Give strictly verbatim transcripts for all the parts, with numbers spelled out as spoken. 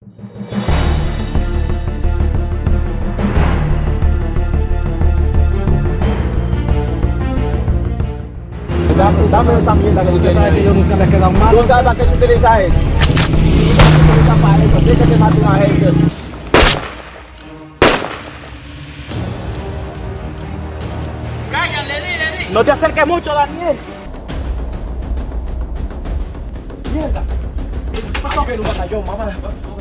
Dame, dame esa mierda que tú tienes. Sabes que yo nunca le he quedado mal. ¿Tú sabes para qué se utiliza eso? Se utiliza para eso, así es que se mata una gente. Cállale, dile, dile. No te acerques mucho, Daniel. Mierda. ¿Qué pasó? Que no batallón, mamá.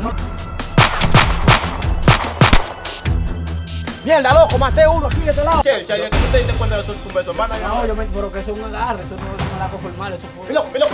Mierda, loco, maté uno aquí de este lado. ¿Qué? ¿Ya tú te diste cuenta de tu beso, hermana? No, yo me... Pero que eso es un agarre, eso no es un halago formal, eso fue... Mira, mira,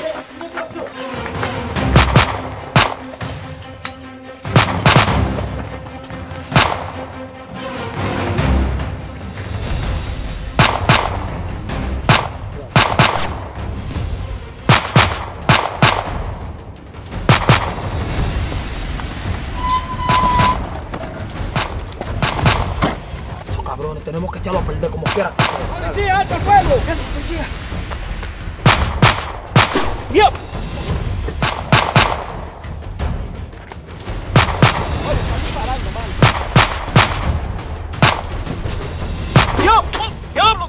cabrones, tenemos que echarlo a perder como quiera. ¡Policía, alto el fuego! ¡Policía! ¡Dios! Oye, están disparando, mano. ¡Dios! ¡Diablo!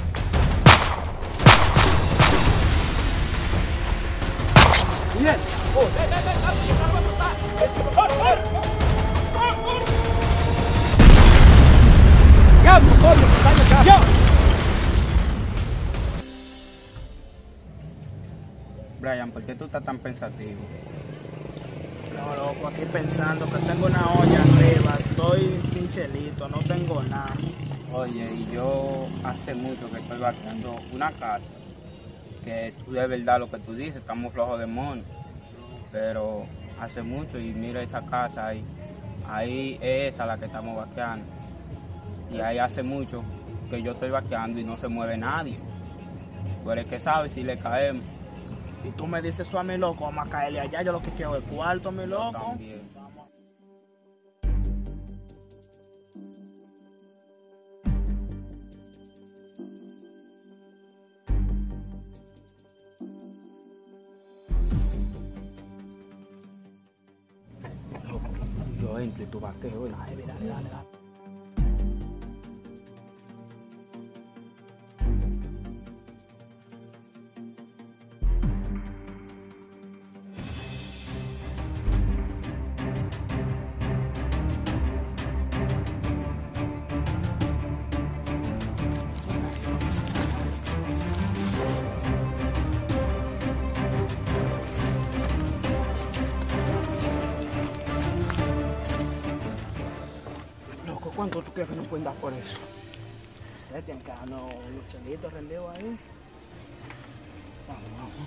Bien. ¡Oh, eh, eh, eh! ¡Diablo, coño! ¡Dios! Brian, ¿por qué tú estás tan pensativo? No, loco, aquí pensando que tengo una olla arriba, estoy sin chelito, no tengo nada. Oye, y yo hace mucho que estoy vaqueando una casa, que tú de verdad lo que tú dices, estamos flojos de mono, pero hace mucho y mira esa casa ahí, ahí es esa la que estamos vaqueando. Y ahí hace mucho que yo estoy vaqueando y no se mueve nadie. Tú eres que sabes si le caemos. Y tú me dices eso a mi loco, vamos a caerle allá, yo lo que quiero es cuarto, mi loco. También. Yo entro y tú vaqueo. Dale, dale, dale, dale. ¿Cuánto tú crees que nos pueden dar por eso? Se tienen que darnos unos chelitos rendidos ahí. Vamos, vamos.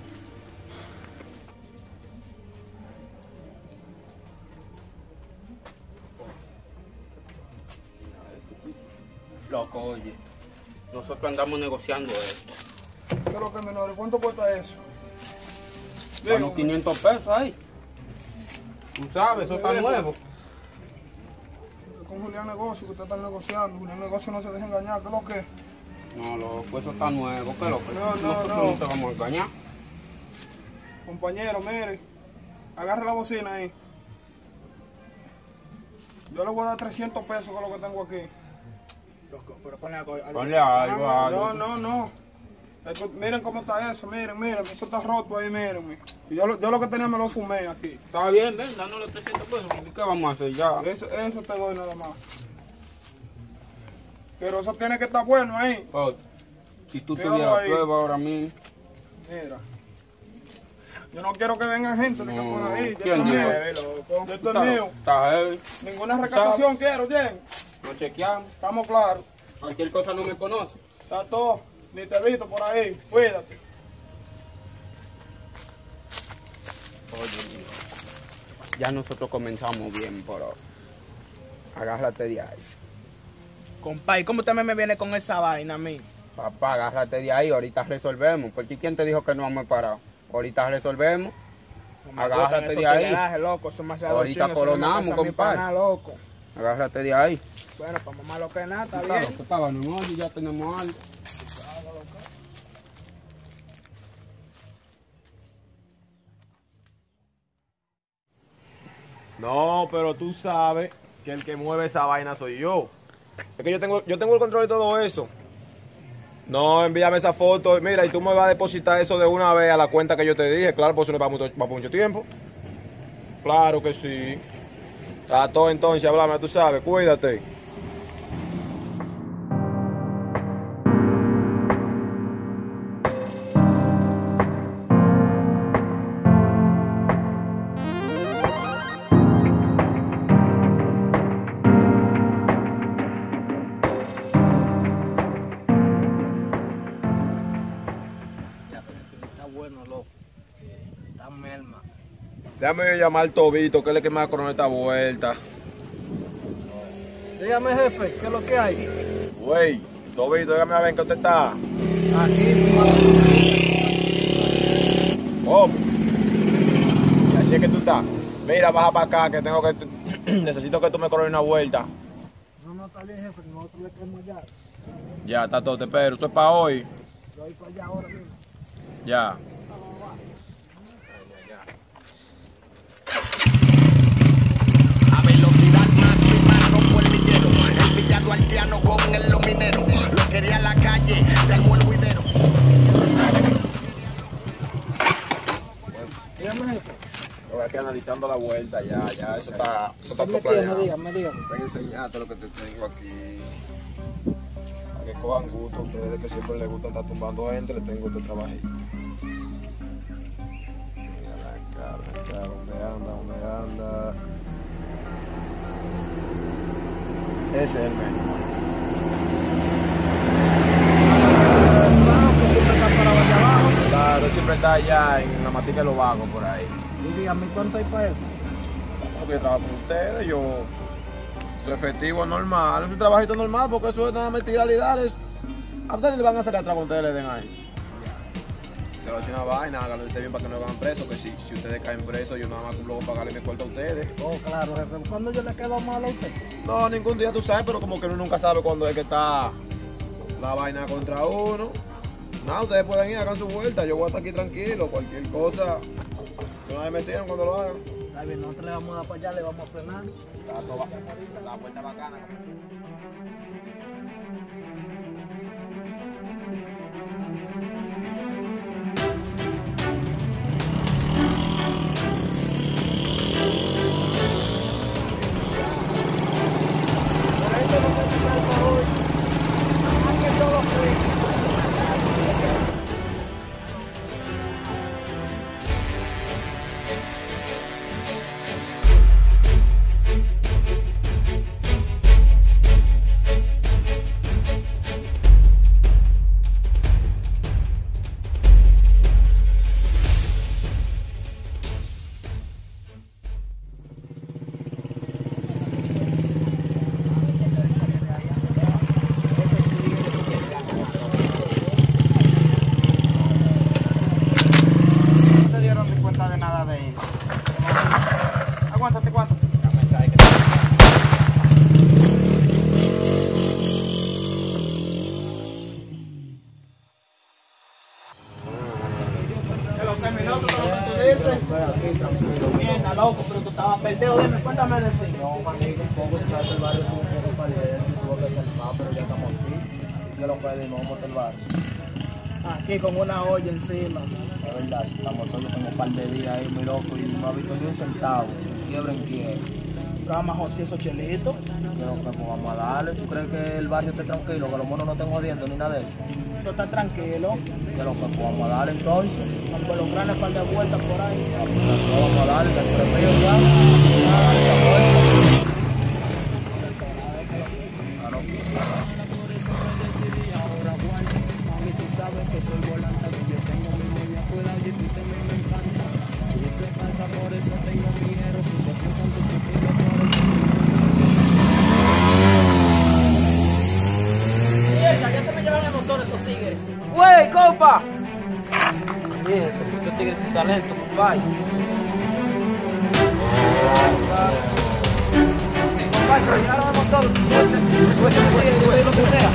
Loco, oye, nosotros andamos negociando esto. ¿Qué es lo que menores? ¿Cuánto cuesta eso? Damos quinientos pesos ahí. Tú sabes, eso está nuevo. Con Julián Negocio, que usted está negociando. Julián Negocio no se deja engañar. ¿Qué es lo que? No, loco, eso está nuevo. ¿Qué es lo que? No, no, nosotros no. no te vamos a engañar. Compañero, mire. Agarre la bocina ahí. Yo le voy a dar trescientos pesos, que es lo que tengo aquí. Loco, pero ponle algo. Ponle algo, No, algo. no, no. Esto- miren cómo está eso, miren, miren. Eso está roto ahí, miren. Y yo, lo- yo lo que tenía me lo fumé aquí. Está bien, ven, dándole trescientos pesos. ¿Qué vamos a hacer ya? Eso, eso te doy nada más. Pero eso tiene que estar bueno ahí. Oh, si tú Míralo tuvieras ahí. prueba ahora mismo. Mira. Yo no quiero que vengan gente de que No, por ahí. Yo ¿quién estoy dijo? mío, loco. Yo estoy Está, mío. está heavy. Ninguna recaptación quiero, bien. Nos chequeamos. Estamos claros. Cualquier cosa no me conoce. Está todo. Ni te he visto por ahí. Cuídate. Oye, mira, ya nosotros comenzamos bien, pero agárrate de ahí. Compadre, ¿cómo usted me viene con esa vaina a mí? Papá, agárrate de ahí, ahorita resolvemos. Porque ¿quién te dijo que no vamos a parar? Ahorita resolvemos. No me Agárrate gustan de esos ahí. tiguerajes, loco, eso es demasiado Ahorita chino, eso no me coronamos, pasa a mí para compadre. nada, loco. Agárrate de ahí. Bueno, para mamá lo que nada, está Claro, bien. que estaba no, ya tenemos algo. No, pero tú sabes que el que mueve esa vaina soy yo. Es que yo tengo, yo tengo el control de todo eso. No, envíame esa foto. Mira, y tú me vas a depositar eso de una vez a la cuenta que yo te dije. Claro, por eso no va mucho, va por mucho tiempo. Claro que sí. Está todo entonces, háblame, tú sabes, cuídate. Está bueno, loco. Está merma. Déjame yo llamar al Tobito, que es el que me va a coronar esta vuelta. Dígame, jefe, ¿qué es lo que hay? Güey, Tobito, dígame a ver, ¿qué usted está? Aquí, ¿Cómo? Y así es que tú estás. Mira, baja para acá, que tengo que... necesito que tú me corones una vuelta. no, no está bien, jefe, nosotros le queremos allá. Ya, está todo, te espero. Esto es para hoy. Yo voy para allá ahora mismo. Ya. A velocidad máxima rompo el villero. El villado altiano con el lominero. Lo quería en la calle, se armó el juidero. Dígame, jefe. Estoy aquí analizando la vuelta, ya, ya, eso está, eso está ¿Qué todo me tiene? planeado. Dígame, dígame. Voy a enseñarte lo que te tengo aquí. Para que cojan gusto a ustedes que siempre les gusta estar tumbando gente, les tengo este trabajito. Mira acá, acá, ¿dónde anda? ¿Dónde anda? Ese es el menú. Claro, siempre está allá en la matica de los vagos por ahí. Y dígame, ¿cuánto hay para eso? Porque yo trabajo con ustedes, yo soy efectivo normal, es un trabajito normal porque eso es nada más tirar y dar. es- A ustedes le van a sacar trabajo, ustedes le den a eso. Te voy a decir una vaina, háganlo usted bien para que no hagan preso, que si, si ustedes caen presos, yo nada más cumplo con pagarle mi cuarto a ustedes. Oh, claro, jefe. ¿Cuándo yo le quedo mal a usted? No, ningún día tú sabes, pero como que uno nunca sabe cuándo es que está la vaina contra uno. Nada, ustedes pueden ir, hagan su vuelta, yo voy a estar aquí tranquilo, cualquier cosa, no me metieron cuando lo hagan. Está bien, nosotros le vamos a dar para allá, le vamos a frenar. Está todo ba- la vuelta bacana. No te dieron ni cuenta de nada de eso. Aguántate, ¿cuánto? Que lo terminó, tú lo que tú dices. Mierda, loco, pero tú estabas perdido. Dime, cuéntame de ti. No, manito, un poco, tú sabes, el barrio tuvo un poco para leer, tuvo que salvar, pero ya estamos aquí. Y que lo pedimos, vamos a el barrio. Aquí con una olla encima. La verdad, si estamos todos, yo tengo un par de días ahí, muy loco, y no he visto ni un centavo. Quiebra en quiebra. Pero más José, esos chelitos. Creo que pues vamos a darle. ¿Tú crees que el barrio esté tranquilo? Que los monos no estén jodiendo ni nada de eso. Yo está tranquilo. Que lo que pues vamos a darle entonces. Aunque los grandes par de vueltas por ahí. No vamos a darle, que el premio ya. Ya, esa vuelta. Ya se me llevan el motor estos tigres. ¡Güey, compa! Mierda, estos tigres sin talento, compadre. Compadre, pero llegaron el motor. Suerte, suerte, suerte, lo que sea.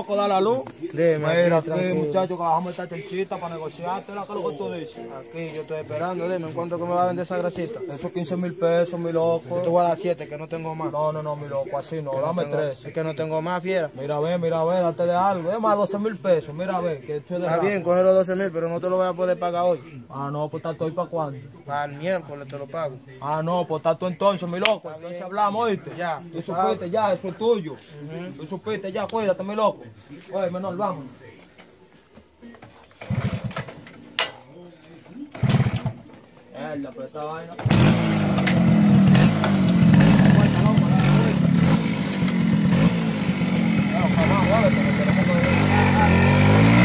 loco, da la luz. Dime, Mira, aquí, aquí, tranquilo. muchacho, que bajamos esta chelchita para negociarte, la que lo que tú dices. Aquí yo estoy esperando, dime, ¿en cuánto que me va a vender esa grasita? Esos quince mil pesos, mi loco. Yo te voy a dar siete, que no tengo más. No, no, no, mi loco, así no, Que no dame tengo- tres. Es que no tengo más, fiera. Mira, ve, mira, ve, date de algo. Es más, doce mil pesos, mira, ve, que esto es de Está raro. bien, coge los doce mil, pero no te lo voy a poder pagar hoy. Ah, no, pues está todo para cuándo. Para el miércoles te lo pago. Ah, no, pues está tú entonces, mi loco. Está Entonces bien. hablamos, ¿oíste? Ya, Tú tú sabes. supiste, ya, eso es tuyo. Tú supiste, ya, cuídate, mi loco. Oye, menor, vamos. Mierda, pero esta vaina. Vuelta, loco, dale vuelta. No, jamás, muévete, que tenemos que-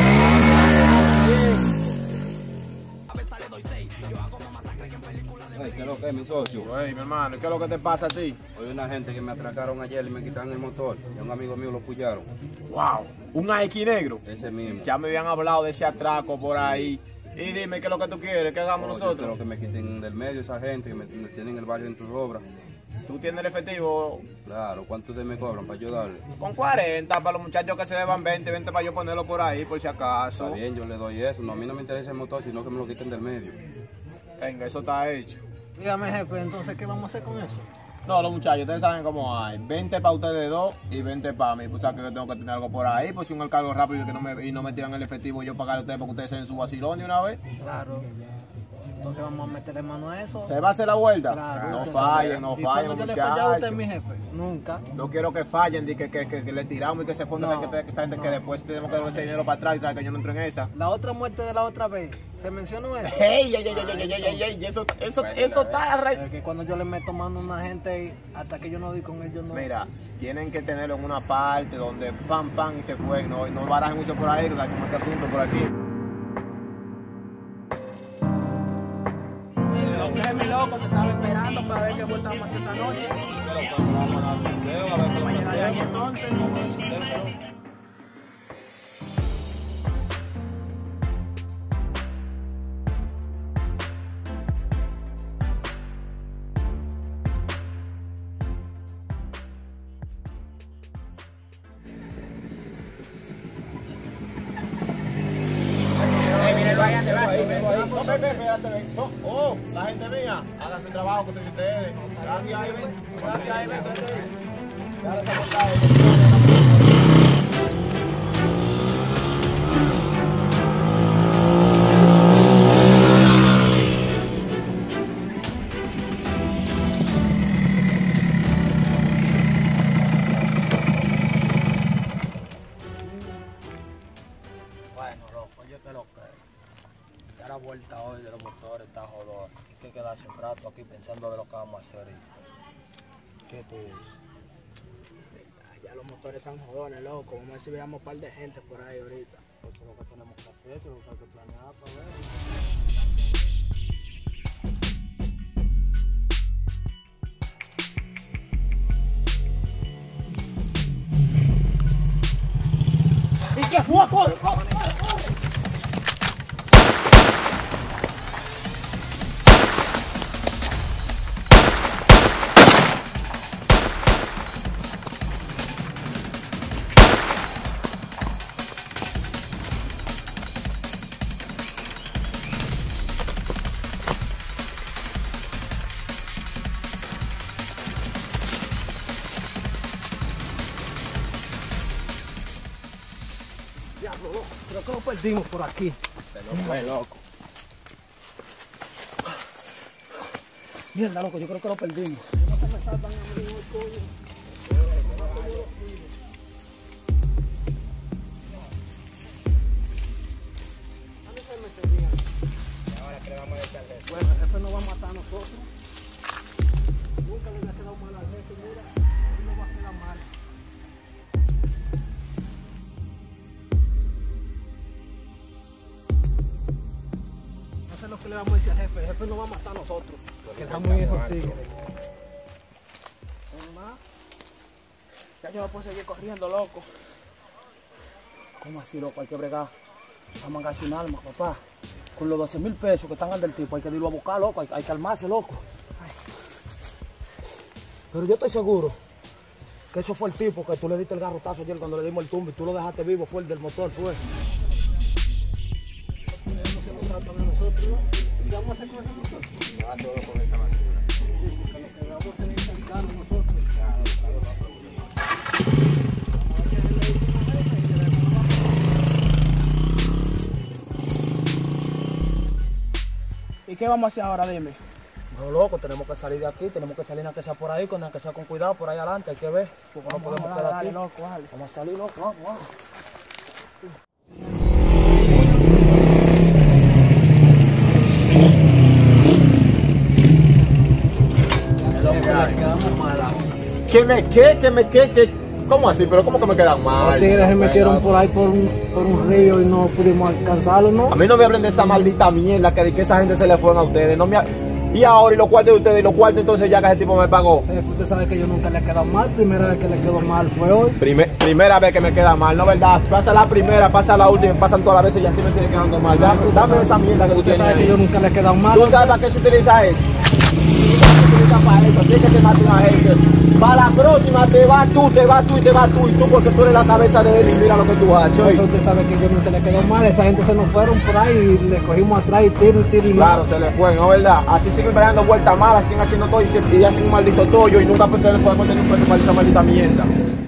Ay, ¿qué es lo que es, mi socio? Güey, mi hermano, ¿qué es lo que te pasa a ti? Hay una gente que me atracaron ayer y me quitaron el motor. Y un amigo mío lo pullaron. Wow, un Nike negro. Ese mismo. Ya me habían hablado de ese atraco por ahí. Y dime, ¿qué es lo que tú quieres? ¿Qué hagamos No, yo nosotros? quiero que me quiten del medio esa gente que me, me tienen el barrio en sus obras. ¿Tú tienes el efectivo? Claro, ¿cuánto ustedes me cobran para ayudarle? Con cuarenta, para los muchachos que se deban veinte, veinte para yo ponerlo por ahí, por si acaso. Está bien, yo le doy eso. No, a mí no me interesa el motor, sino que me lo quiten del medio. Venga, eso está hecho. Dígame, jefe, entonces, ¿qué vamos a hacer con eso? No, los muchachos, ustedes saben cómo hay. veinte para ustedes dos y veinte para mí. Pues sabes que yo tengo que tener algo por ahí. Pues si un cargo rápido y, que no me, y no me tiran el efectivo, yo pagarle a ustedes porque ustedes se den su vacilón de una vez. Claro. Entonces vamos a meterle mano a eso. ¿Se va a hacer la vuelta? Claro. No fallen, no ¿Y fallen, cuándo yo le he fallado a usted, muchachos. mi jefe? Nunca. No quiero que fallen, di que, que, que, que le tiramos y que se fonda No, que, que, que, no. que después tenemos que dar ese dinero para atrás y sabes que yo no entro en esa. La otra muerte de la otra vez, ¿se mencionó eso? ¡Ey, ey, ey, ey, ey, ey, ey! Eso, eso, eso está re... Es que cuando yo le meto mano a una gente, y hasta que yo no di con ellos, no. Mira, tienen que tenerlo en una parte donde pam, pam y se fue. No, no barajen mucho por ahí, que hay como este asunto por aquí. Usted, mi loco, te estaba esperando para ver qué vuelta vamos a hacer esta noche. Mañana de ahí entonces. No, Pepe, espérate, ven. Oh, oh, la gente mía, hagan su trabajo que ustedes. Gracias, ahí, ven. Gracias, ahí, ven. Dale esa portada. Bueno, loco, yo te lo creo. Ya la vuelta hoy de los motores está jodón. Hay que quedarse un rato aquí pensando de lo que vamos a hacer ahorita. ¿Qué tú dices? Ya los motores están jodones, loco. Vamos a ver si veamos un par de gente por ahí ahorita. Eso es lo que tenemos que hacer, eso es lo que hay que planear para ver. ¿Y qué fue? ¡Corre, corre! Diablo, loco, creo que lo perdimos por aquí. Fue loco. Mierda, loco, yo creo que lo perdimos. Bueno, el jefe nos va a matar a nosotros. Nunca le había quedado mal al jefe, mira, él nos va a quedar mal. No sé lo que le vamos a decir al jefe, el jefe nos va a matar a nosotros. Que está muy hijo tigre. Ya yo no puedo seguir corriendo, loco. ¿Cómo así, loco? Hay que bregar. Vamos a gastar un alma, papá. Con los doce mil pesos que están al del tipo, hay que irlo a buscar, loco. Hay, hay que armarse, loco. Ay. Pero yo estoy seguro Que eso fue el tipo que tú le diste el garrotazo ayer cuando le dimos el tumbo y tú lo dejaste vivo, fue el del motor, fue. ¿Y qué vamos a hacer ahora? Dime. No, loco, tenemos que salir de aquí, tenemos que salir a que sea por ahí, con que sea con cuidado, por ahí adelante, hay que ver, porque no podemos quedar aquí. Loco, dale. Vamos a salir, loco, vamos, vamos. ¿Qué me qué? ¿Qué me qué? ¿Qué? ¿Cómo así? ¿Pero cómo que me quedan mal? Los tigres se metieron por ahí por un, por un río y no pudimos alcanzarlo, ¿no? A mí no me hablen de esa maldita mierda que de que esa gente se le fue a ustedes. No me ha... Y ahora, y los cuartos de ustedes, y los cuartos entonces ya que ese tipo me pagó. Eh, usted sabe que yo nunca le he quedado mal, primera vez que le quedó mal fue hoy. Primer, primera vez que me queda mal, ¿no verdad? Pasa la primera, pasa la última, pasan todas las veces y así me sigue quedando mal. Dame, dame esa mierda que tú Usted tienes sabe que ahí. yo nunca le he quedado mal. ¿Tú sabes para qué se utiliza eso? Se utiliza para eso, así es que se mata una gente. Para la próxima te vas tú, te vas tú y te vas tú y tú porque tú eres la cabeza de él y mira lo que tú haces. Porque ¿oí? usted sabe que yo nunca le quedó mal, esa gente se nos fueron por ahí y le cogimos atrás y tiro y tiro y Claro, nada. se le fue, ¿no verdad? Así siguen pegando vueltas malas, siguen haciendo todo y, se, y hacen un maldito tollo y nunca pues, le podemos tener un peso para esa maldita mierda.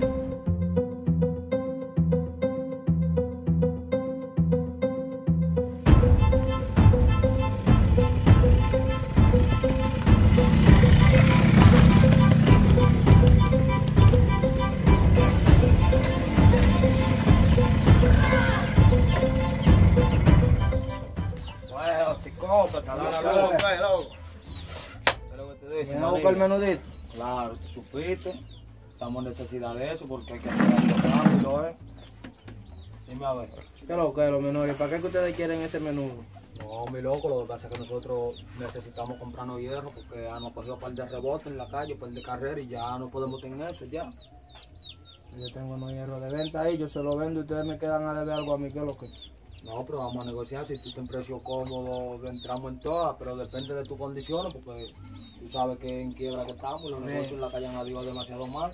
Bueno, psicópata, loco, loco. Pero que te dice, ¿Me busca el menudito? Claro, tú supiste. Estamos en necesidad de eso porque hay que hacer algo rápido, ¿eh? Dime a ver. ¿Qué lo que los menores? ¿Para qué que ustedes quieren ese menudo? No, mi loco, lo que pasa es que nosotros necesitamos comprarnos hierro porque ya nos cogió un par de rebotes en la calle, un par de carrera y ya no podemos tener eso ya. Yo tengo unos hierros de venta ahí, yo se lo vendo y ustedes me quedan a deber algo a mí, ¿qué es lo que? No, pero vamos a negociar, si tú te en precio cómodo, entramos en todas, pero depende de tus condiciones, porque tú sabes que en quiebra que estamos, los negocios en la calle han ido demasiado mal.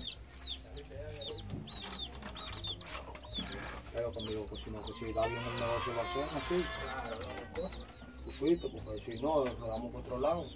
Pero conmigo, pues si no, que si va bien el negocio va a ser así. Tú fuiste, porque si no, nos damos por otro lado.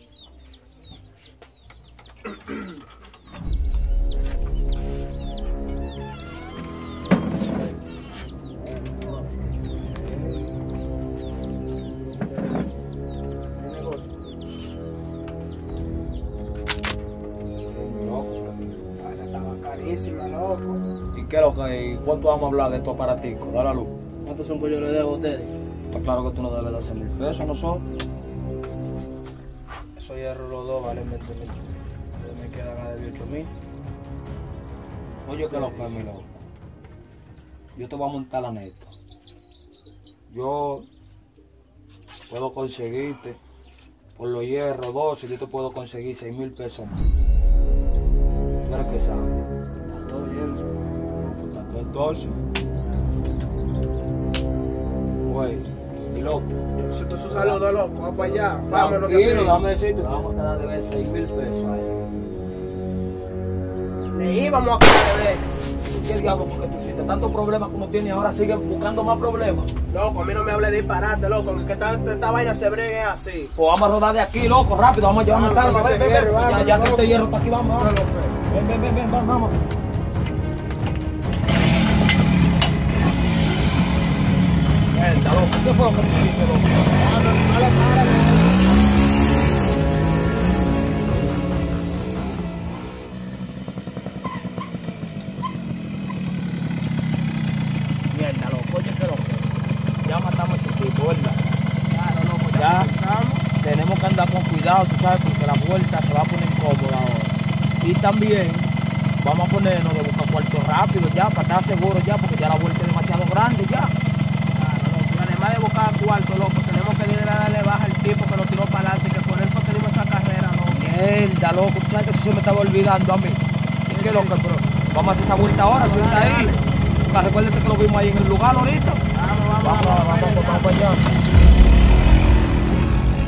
Carísima, loco. ¿Y qué es lo que, y cuánto vamos a hablar de tu aparatico? Da la luz. ¿Cuántos son que yo le debo a ustedes? Está claro que tú no debes de hacer mil pesos a nosotros. Esos hierros los dos valen veinte mil. Me quedan a deber ocho mil. Oye, que lo que mi loco. Yo te voy a montar la neta. Yo puedo conseguirte por los hierros doce, yo te puedo conseguir seis mil pesos más. ¿Tú eres que sabes? Está todo bien. Pues tanto entonces. Güey, y loco. Si tú sus saludos, loco, va para allá. Tranquilo, déjame decirte, te vamos a quedar de ver seis mil pesos ahí. Le íbamos a quedar de ver. ¿Qué diablo fue que tú hiciste? Tantos problemas como tienes y ahora sigues buscando más problemas. Loco, a mí no me hable de disparate, loco. Que esta, esta vaina se bregue así. Pues vamos a rodar de aquí, loco, rápido, vamos a llevarnos Vamos, carga. Ven, vamos, ven, ven. vamos, Ya, ya que vamos. este hierro está aquí, vamos, vamos. Ven, ven, ven, ven, vamos. Mierda, loco, ¿qué fue lo que tú hiciste, loco? No le pares. Mierda, loco, oye, ¿qué loco? Ya matamos a ese tipo, ¿verdad? Claro, loco, ya, Ya. pensamos. Tenemos que andar con cuidado, tú sabes, porque la vuelta se va a poner incómoda ahora. Y también vamos a ponernos de buscar cuarto rápido ya, para estar seguros ya, porque ya la vuelta es demasiado grande ya. Claro, loco. Además de buscar cuarto, loco, tenemos que ir a darle baja al tipo que lo tiró para adelante, que por él fue que dimos esa carrera, loco. Mierda, loco, tú sabes que eso se me estaba olvidando a mí. ¿Y qué loco, pero vamos a hacer esa vuelta ahora, si está ahí. Porque recuérdense que lo vimos ahí en el lugar ahorita. Vamos, vamos, Vamos, vamos, vamos, vamos, vamos para allá.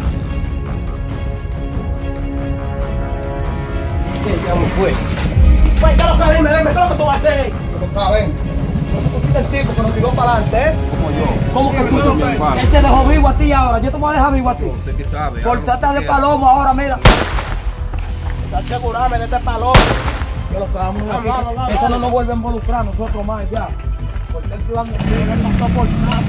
¿Qué diablo fue? Pues, ¿qué es lo que dime? Dime, ¿qué es lo que tú vas a hacer? Está bien. Tú fuiste el tipo que nos tiró para adelante, ¿eh? Como yo. ¿Cómo que tú? Igual. Él te dejó vivo a ti ahora. Yo te voy a dejar vivo a ti. Usted que sabe. Por haga lo trata que de quiera. palomo ahora, mira. Asegurame de este palomo. Que lo que vamos a Vamos, vamos, Eso no vamos. nos vuelve a involucrar a nosotros más ya. Porque el plan de él pasó por sapo.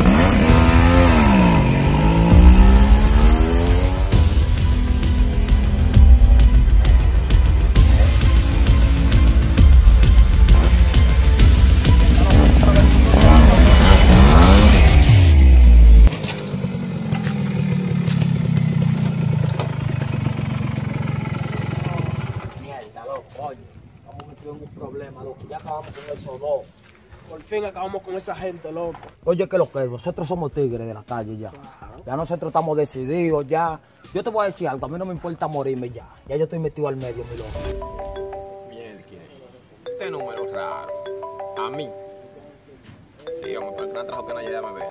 Mierda, loco, oye. Estamos metidos en un problema, loco. Ya acabamos con esos dos. Por fin acabamos con esa gente, loco. Oye, que lo que nosotros somos tigres de la calle ya. Ya nosotros estamos decididos, ya. Yo te voy a decir algo, a mí no me importa morirme ya. Ya yo estoy metido al medio, mi loco. Mierda, este número raro. A mí. Sí, vamos por el trabajo que no ayuda a ver.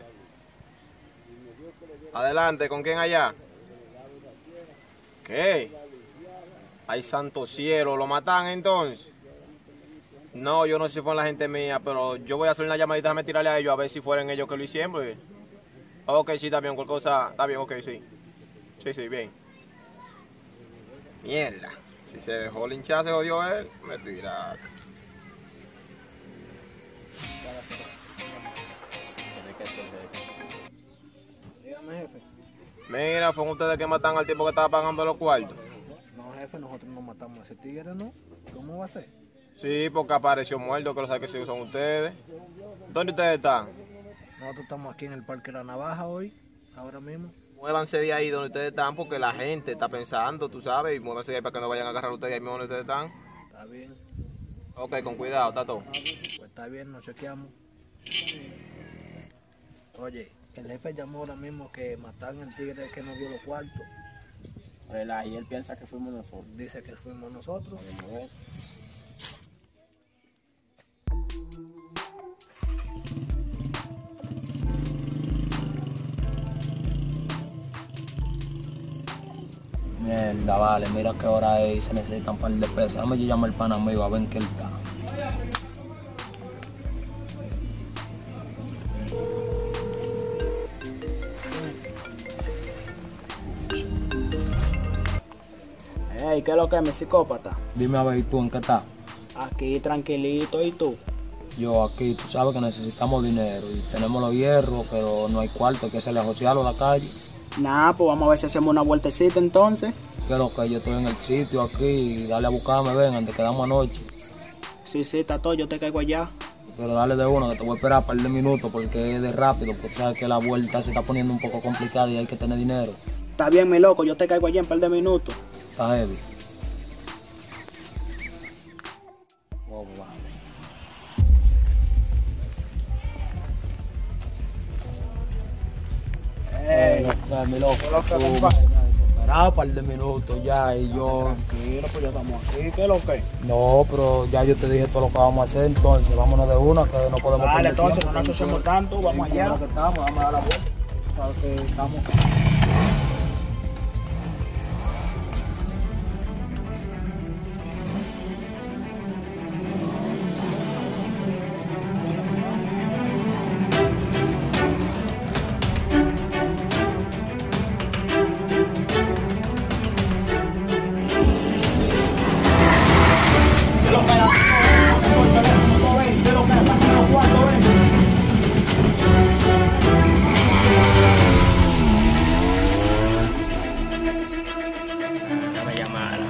Adelante, ¿con quién allá? ¿Qué? Ay, santo cielo, ¿lo matan entonces? No, yo no sé si fueron la gente mía, pero yo voy a hacer una llamadita, déjame tirarle a ellos a ver si fueron ellos que lo hicieron. Pues. Ok, sí, está bien, cualquier cosa, está bien, ok, sí. Sí, sí, bien. Mierda, si se dejó linchar, se jodió él, me tira. Dígame, jefe. Mira, fueron ustedes que matan al tipo que estaba pagando los cuartos. No, jefe, nosotros no matamos a ese tigre, ¿no? ¿Cómo va a ser? Sí, porque apareció muerto, que lo sabe que sí son ustedes. ¿Dónde ustedes están? Nosotros estamos aquí en el Parque La Navaja hoy, ahora mismo. Muévanse de ahí donde ustedes están porque la gente está pensando, tú sabes, y muévanse de ahí para que no vayan a agarrar a ustedes ahí mismo donde ustedes están. Está bien, Ok, con cuidado, está todo. pues está bien, nos chequeamos. Oye, el jefe llamó ahora mismo que mataron al tigre que nos dio los cuartos. Y él piensa que fuimos nosotros. Dice que fuimos nosotros. Mierda, vale, mira qué hora es y se necesitan un par de pesos. Déjame yo llamar al pana amigo a ver en qué él está. Ey, ¿qué es lo que es, mi psicópata? Dime a ver, ¿y tú en qué estás? Aquí tranquilito, ¿y tú? Yo aquí, tú sabes que necesitamos dinero y tenemos los hierros, pero no hay cuarto, hay que hacerle josearlo a la calle. Nah, pues vamos a ver si hacemos una vueltecita entonces. Que lo que yo estoy en el sitio aquí, dale a buscarme, ven, antes quedamos anoche. Sí, sí, está todo, yo te caigo allá. Pero dale de uno, que te voy a esperar un par de minutos porque es de rápido, porque sabes que la vuelta se está poniendo un poco complicada y hay que tener dinero. Está bien, mi loco, yo te caigo allá en un par de minutos. Está heavy. Wow, vale. Ey, no, mi loco, tú, desesperado un par de minutos ya y yo... Tranquilo, pues ya estamos aquí, ¿qué es lo que es? No, pero ya yo te dije todo lo que vamos a hacer, entonces vámonos de una, que no podemos Vale, perder entonces, tiempo. no nos asociamos tanto, vamos Sí, allá. como que estamos, vamos a dar la vuelta. Sabes que estamos... Me llamaron.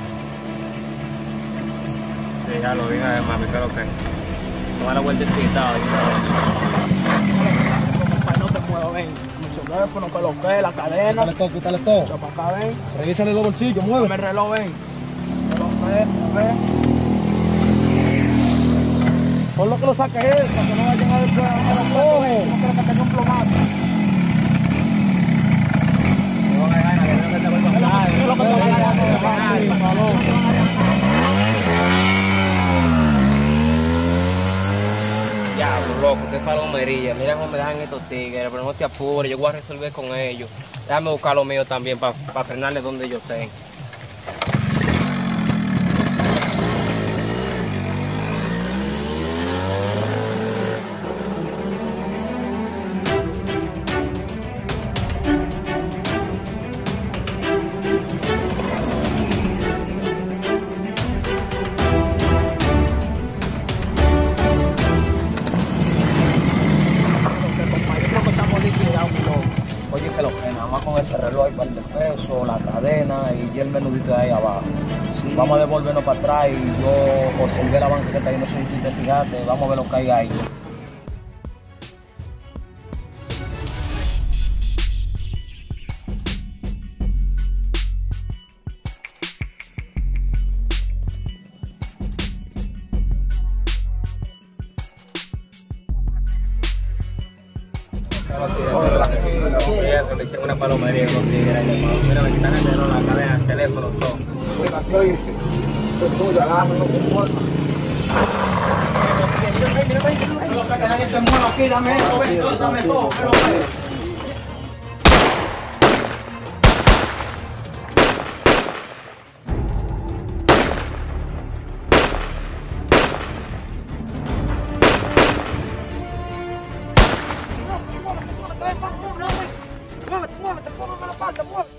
Sí, ya lo dije, mami, ¿qué es lo que? Toma la vueltecita. No te puedo ver. Mucho teléfono, que lo que es, la cadena. Quítale todo, quítale todo. Echa para acá, ven. Revísale los bolsillos, mueve. Dame el reloj, ven. Que lo que, ven. Por lo que lo saques él, para que no vayan a ver que no lo coge. No quiero que tenga un plomazo. ¿Qué es lo que te van a dar? Diablo, loco, qué palomería. Mira cómo me dejan estos tigres, pero no te apures, yo voy a resolver con ellos. Déjame buscar lo mío también para pa frenarle donde yo estén. ese reloj hay un par de pesos, la cadena y el menudito de ahí abajo. Sí. Vamos a devolvernos para atrás y yo observé la banca que está ahí, no sé si te fijaste, vamos a ver lo que hay ahí. Le hicieron una palomería con tigres. Mira, me quitan el teléfono, la cadena, el teléfono, todo. Mira, ¿qué oíste? Esto es tuyo, agarra, no te importa. Que nadie se mueva aquí, dame esto, ven, todo, dame todo. Muévete, muévete, cómeme la parte, muévete.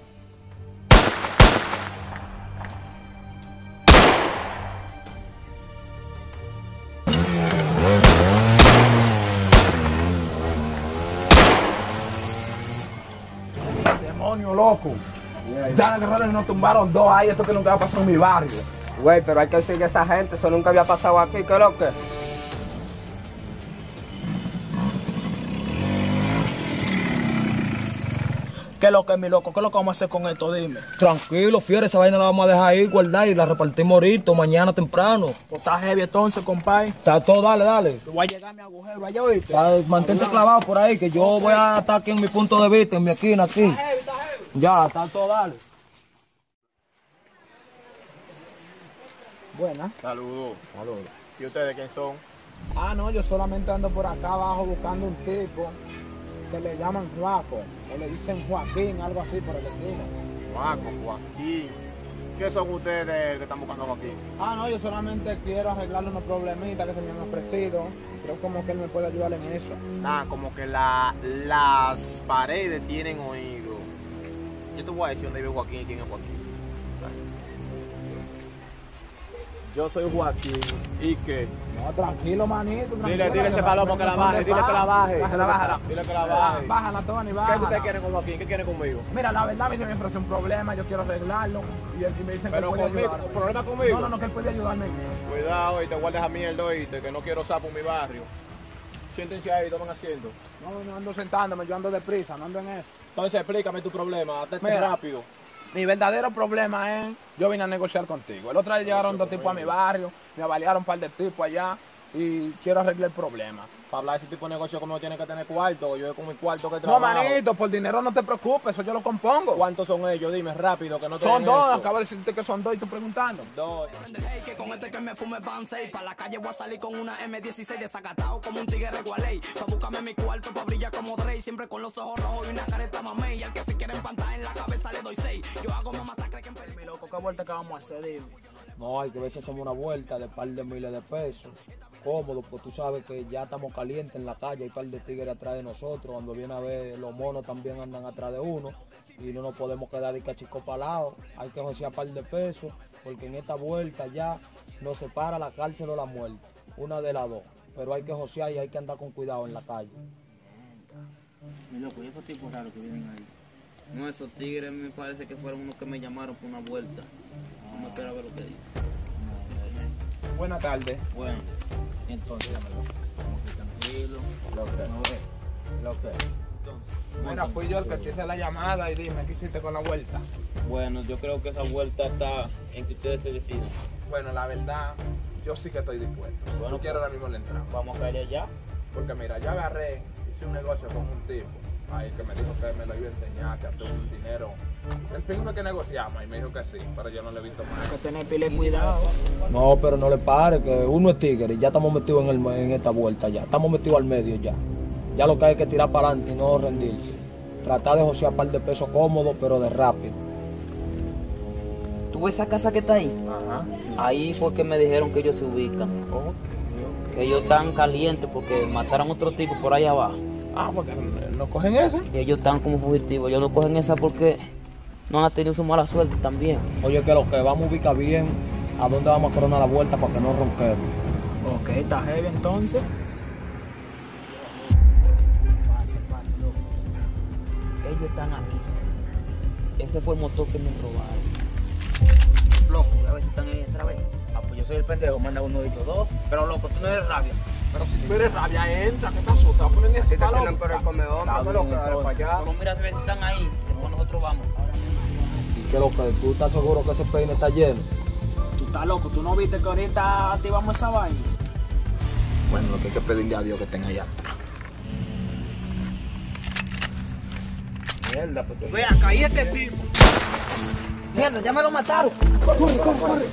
Demonio, loco. Ya agarraron y nos tumbaron dos ahí, esto que nunca ha pasado en mi barrio. Güey, pero hay que seguir a esa gente, eso nunca había pasado aquí, ¿qué es lo que? ¿Qué es lo que es, mi loco? ¿Qué es lo que vamos a hacer con esto? Dime. Tranquilo, fiera, esa vaina la vamos a dejar ahí, guardar y la repartimos ahorita, mañana temprano. Pues está heavy entonces, compadre. Está todo, dale, dale. Yo voy a llegar a mi agujero allá, ¿oíste? Está- mantente clavado por ahí, que yo voy a estar aquí en mi punto de vista, en mi esquina, aquí. Está heavy, está heavy. Ya, está todo, dale. Buena. Saludos. Saludos. ¿Y ustedes quién son? Ah, no, yo solamente ando por acá abajo buscando un tipo que le llaman Juaco, o le dicen Joaquín, algo así por el estilo. Juaco, Joaquín. ¿Qué son ustedes que están buscando aquí? Ah, no, yo solamente quiero arreglarle unos problemitas que se me han ofrecido. Creo como que él me puede ayudar en eso. Nada, como que la, las paredes tienen oído. Yo te voy a decir dónde vive Joaquín y quién es Joaquín. Yo soy Joaquín. ¿Y qué? No, tranquilo, manito, tranquilo. Dile, dile ese palomo que la baje, dile que la baje. Bájala, bájala. Dile que la baje. Bájala, Tony, ¿Qué bájala. ustedes quieren con Joaquín? ¿Qué quieren conmigo? Mira, la verdad a mí se me ofrece un problema, yo quiero arreglarlo. Y él y me dicen que Pero él puede conmigo, ayudarme. ¿problema conmigo? No, no, no, que él puede ayudarme en eso. Cuidado y te guardes a mierda, oíste, que no quiero sapo en mi barrio. Siéntense ahí, ¿qué van haciendo? No, no ando sentándome, yo ando deprisa, no ando en eso. Entonces explícame tu problema, hazte Mira. rápido. Mi verdadero problema es, yo vine a negociar contigo. El otro día llegaron dos tipos a mi barrio, me avaliaron un par de tipos allá y quiero arreglar el problema. Para hablar de ese tipo de negocio, como tiene que tener cuarto, yo con mi cuarto que No, trabajo. manito, por dinero no te preocupes, eso yo lo compongo. ¿Cuántos son ellos? Dime rápido, que no te Son den dos, eso. acabo de decirte que son dos y tú preguntando. Dos. Que con este que me fume van seis. Pa' la calle voy a salir con una eme dieciséis desacatado como un tigre gualey. Pa' buscarme mi cuarto, pa' brillar como Dre. Siempre con los ojos rojos y una careta mamey. Y al que se quiere empantar en la cabeza le doy seis. Yo hago más masacre que en película. Mi loco, ¿qué vuelta que vamos a hacer? Dime. No, hay que ver si hacemos una vuelta de par de miles de pesos. Cómodo, pues tú sabes que ya estamos calientes en la calle, hay par de tigres atrás de nosotros. Cuando viene a ver, los monos también andan atrás de uno y no nos podemos quedar de cachico palado. Hay que josear par de pesos, porque en esta vuelta ya nos separa la cárcel o la muerte, una de las dos. Pero hay que josear y hay que andar con cuidado en la calle. Mi loco, y esos tipos raros que vienen ahí. No, esos tigres me parece que fueron unos que me llamaron por una vuelta. Vamos a esperar a ver lo que dice. Buenas tardes. Bueno, entonces, dámelo. Vamos aquí tranquilo. Lo que, lo que. Mira, fui yo el que te hice la llamada y dime, ¿qué hiciste con la vuelta? Bueno, yo creo que esa vuelta está en que ustedes se decidan. Bueno, la verdad, yo sí que estoy dispuesto. Si Bueno, tú quieres ahora mismo le entramos. Vamos a caer allá. Porque mira, yo agarré, hice un negocio con un tipo ahí que me dijo que me lo iba a enseñar, que hasta un dinero. El fin fue que negociamos y me dijo que sí, pero yo no le he visto más. Hay que tener pile cuidado. No, pero no le pare, que uno es tigre y ya estamos metidos en, el, en esta vuelta ya. Estamos metidos al medio ya. Ya lo que hay es que tirar para adelante y no rendirse. Tratar de josear un par de pesos cómodos, pero de rápido. ¿Tú ves esa casa que está ahí? Ajá. Ahí fue que me dijeron que ellos se ubican. Que ellos están calientes porque mataron a otro tipo por ahí abajo. Ah, porque no cogen eso. Y ellos están como fugitivos. Ellos no cogen esa porque no han tenido su mala suerte también. Oye, que lo que vamos a ubicar bien, a dónde vamos a coronar la vuelta para que no ronquemos. Ok, está heavy entonces. Pase, pase, loco. Ellos están aquí. ese fue el motor que me robaron. Loco, a ver si están ahí otra vez. Ah, pues yo soy el pendejo, manda uno de ellos dos. Pero loco, tú no eres rabia. Pero si tú eres rabia, entra, ¿qué pasó? Te vas a poner en ese calor. Por el comedor, Está loco, bien, dale para entonces. allá. Solo mira a ver si están ahí. Después nosotros vamos. ¿Y qué lo que? ¿Tú estás seguro que ese peine está lleno? Tú estás loco, tú no viste que ahorita activamos esa vaina. Bueno, lo que hay que pedirle a Dios que tenga allá. Mierda, pues te... Ve acá, ahí este tipo. Mierda, ya me lo mataron. Corre, corre, corre.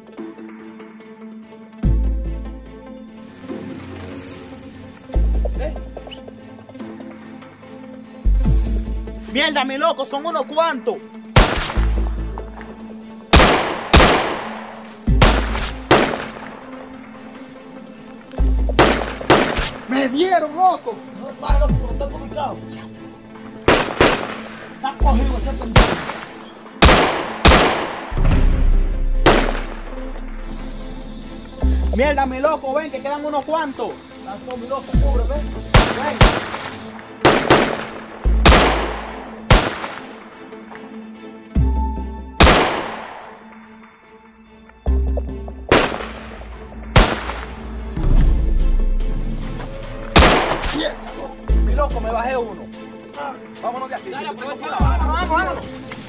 ¿Eh? Mierda, mi loco, son unos cuantos. Me dieron, loco. No, para, loco, no está ubicado. Está cogido ese pendejo. Mierda, mi loco, ven, que quedan unos cuantos. Lanzó, mi loco, cubre, ven. Ven. Mi loco, me bajé uno. Vámonos de aquí. Dale, aprovecha. Vamos, vamos, vamos.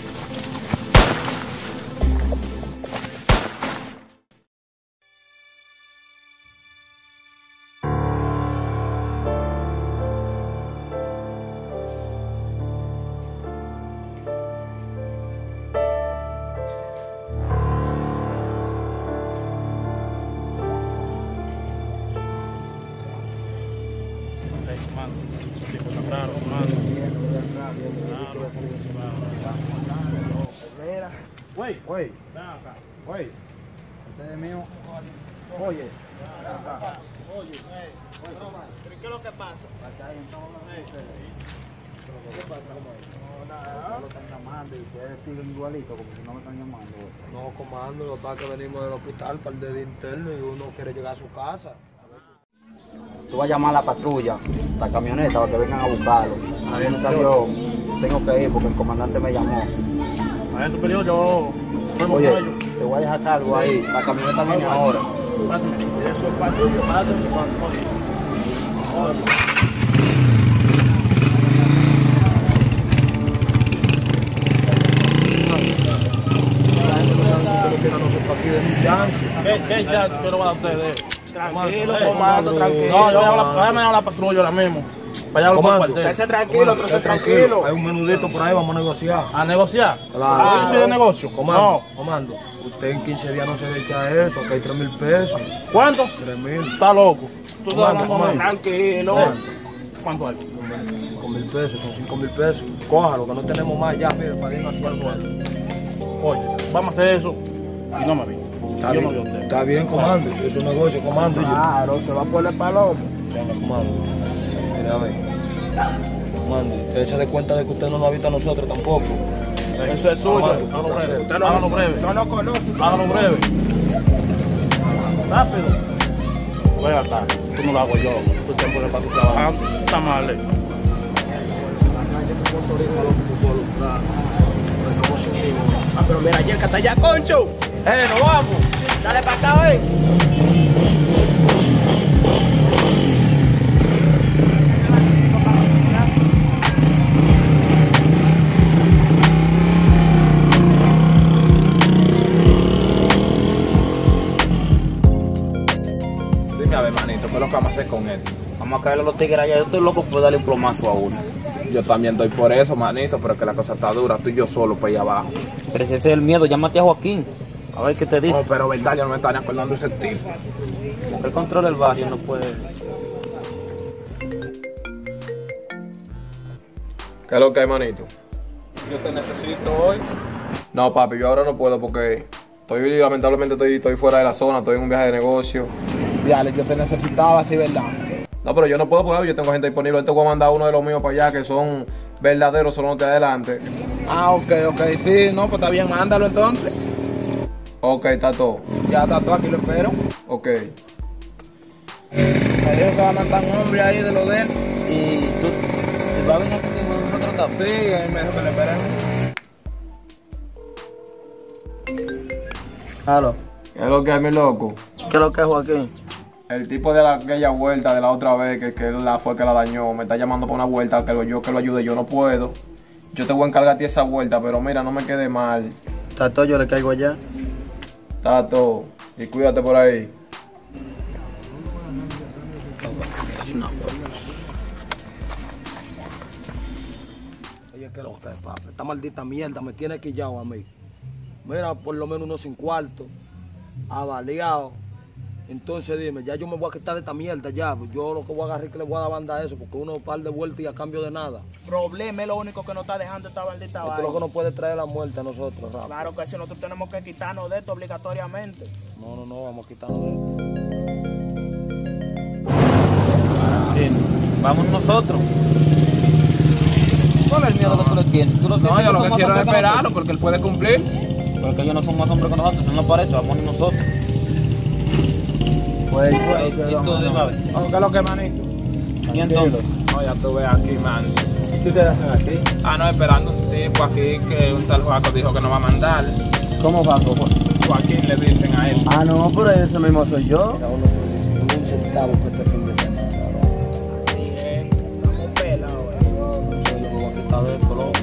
Güey, güey, güey, este es mío. Oye, Oye, ¿qué es lo que pasa? ¿qué pasa? No, nada. Lo están llamando y ustedes siguen igualito, como si no me están llamando. No, comando, lo que pasa es que venimos del hospital para el de interno y uno quiere llegar a su casa. Tú vas a llamar a la patrulla, la camioneta, para que vengan a buscarlo. A mí me salió, tengo que ir porque el comandante me llamó. A ver, superior, yo... Oye, te voy a dejar cargo ahí, la camioneta viene ahora. Eso es patrulla, párate, ¿Qué, qué chance que lo van a ustedes? Tranquilo, comando, tranquilo. No, yo voy a la patrulla ahora mismo. Vaya al cuartel. Esté tranquilo, esté tranquilo. Hay un menudito por ahí, vamos a negociar. ¿A negociar? Claro. Ah, yo soy de negocio. Comando, comando. Usted en quince días no se le echa eso, que hay tres mil pesos. ¿Cuánto? tres mil. Está loco. Tú estás Comando, hablando comando. tranquilo. ¿Cuánto? ¿Cuánto hay? cinco mil pesos, son cinco mil pesos. Cójalo, que no tenemos más ya, mire, para irnos haciendo algo. Oye, vamos a hacer eso y no me vi. Está Yo no vi a bien, usted. está bien, comando. Es un negocio, comando. Claro, se va por el palomo. Venga, comando. Mira, a ver. Comando, usted se dé cuenta de que usted no nos habita a nosotros tampoco. Eso es suyo. Comando, Hágalo breve. placer. Usted no hágalo breve. No lo conoce. Hágalo breve. Rápido. Ven acá. Tú no lo hago yo. Tú te pones para tu trabajando. Está mal. eh. Ah, pero mira, ayer que está allá, concho. Eh, nos vamos. Dale para acá, eh. Dime a ver, manito, ¿qué es lo que vamos a hacer con él? Vamos a caerle a los tigres allá. Yo estoy loco por darle un plomazo a uno. Yo también doy por eso, manito, pero es que la cosa está dura, tú y yo solo para allá abajo. Pero ese es el miedo. Llámate a Joaquín. A ver qué te dice. No, pero verdad, yo no me estaría acordando de ese tipo. Porque él controla el barrio, no puede. ¿Qué es lo que hay, manito? Yo te necesito hoy. No, papi, yo ahora no puedo porque estoy, lamentablemente, estoy, estoy fuera de la zona, estoy en un viaje de negocio. Dale, yo te necesitaba, sí, verdad. No, pero yo no puedo poder, yo tengo gente disponible. Te voy a mandar uno de los míos para allá que son verdaderos, solo no te adelante. Ah, ok, ok, sí, no, pues está bien, mándalo entonces. Ok, está todo. Ya está todo, aquí lo espero. Ok. Me dijo que va a mandar un hombre ahí de lo de él. Y tú, ¿te va a venir aquí con nosotros también? Sí, él me dijo que le esperen. Aló. ¿Qué es lo que es, mi loco? ¿Qué es lo que es, Joaquín? El tipo de la, aquella vuelta de la otra vez, que, que él la fue que la dañó, me está llamando para una vuelta, que lo, yo que lo ayude, yo no puedo. Yo te voy a encargar a ti esa vuelta, pero mira, no me quede mal. Tato, yo le caigo allá. Tato, y cuídate por ahí. Es una vuelta. Oye, ¿qué es lo que es, papi? Esta maldita mierda me tiene quillado a mí. Mira, por lo menos unos sin cuartos, avaliado. Entonces dime, ya yo me voy a quitar de esta mierda ya. Yo lo que voy a agarrar es que le voy a dar banda a eso, porque uno un par de vueltas y a cambio de nada. Problema es lo único que nos está dejando esta maldita Esto es lo que nos puede traer la muerte a nosotros, rápido. Claro que si nosotros tenemos que quitarnos de esto obligatoriamente. No, no, no, vamos a quitarnos de esto. Sí, vamos nosotros. ¿Cuál es el miedo que tú le tienes? ¿Tú lo No, tienes yo lo son que más quiero es hombres que esperarlo nosotros? porque él puede cumplir. Porque ellos no son más hombres que nosotros, eso no parece, vamos nosotros. Pues, Y tú, dime a ver. ¿Qué es lo que, manito? Y entonces, No, ya tú ves aquí, man. ¿Qué te hacen aquí? Ah, no, esperando un tipo aquí que un tal Joaco dijo que no va a mandar. ¿Cómo va, Joaquín le dicen a él. Ah, no, pero ese mismo soy yo. Mira, uno un centavo por este fin de semana. Sí, eh. Estamos pelados, eh. No sé, yo me voy a quitar de esto, loco.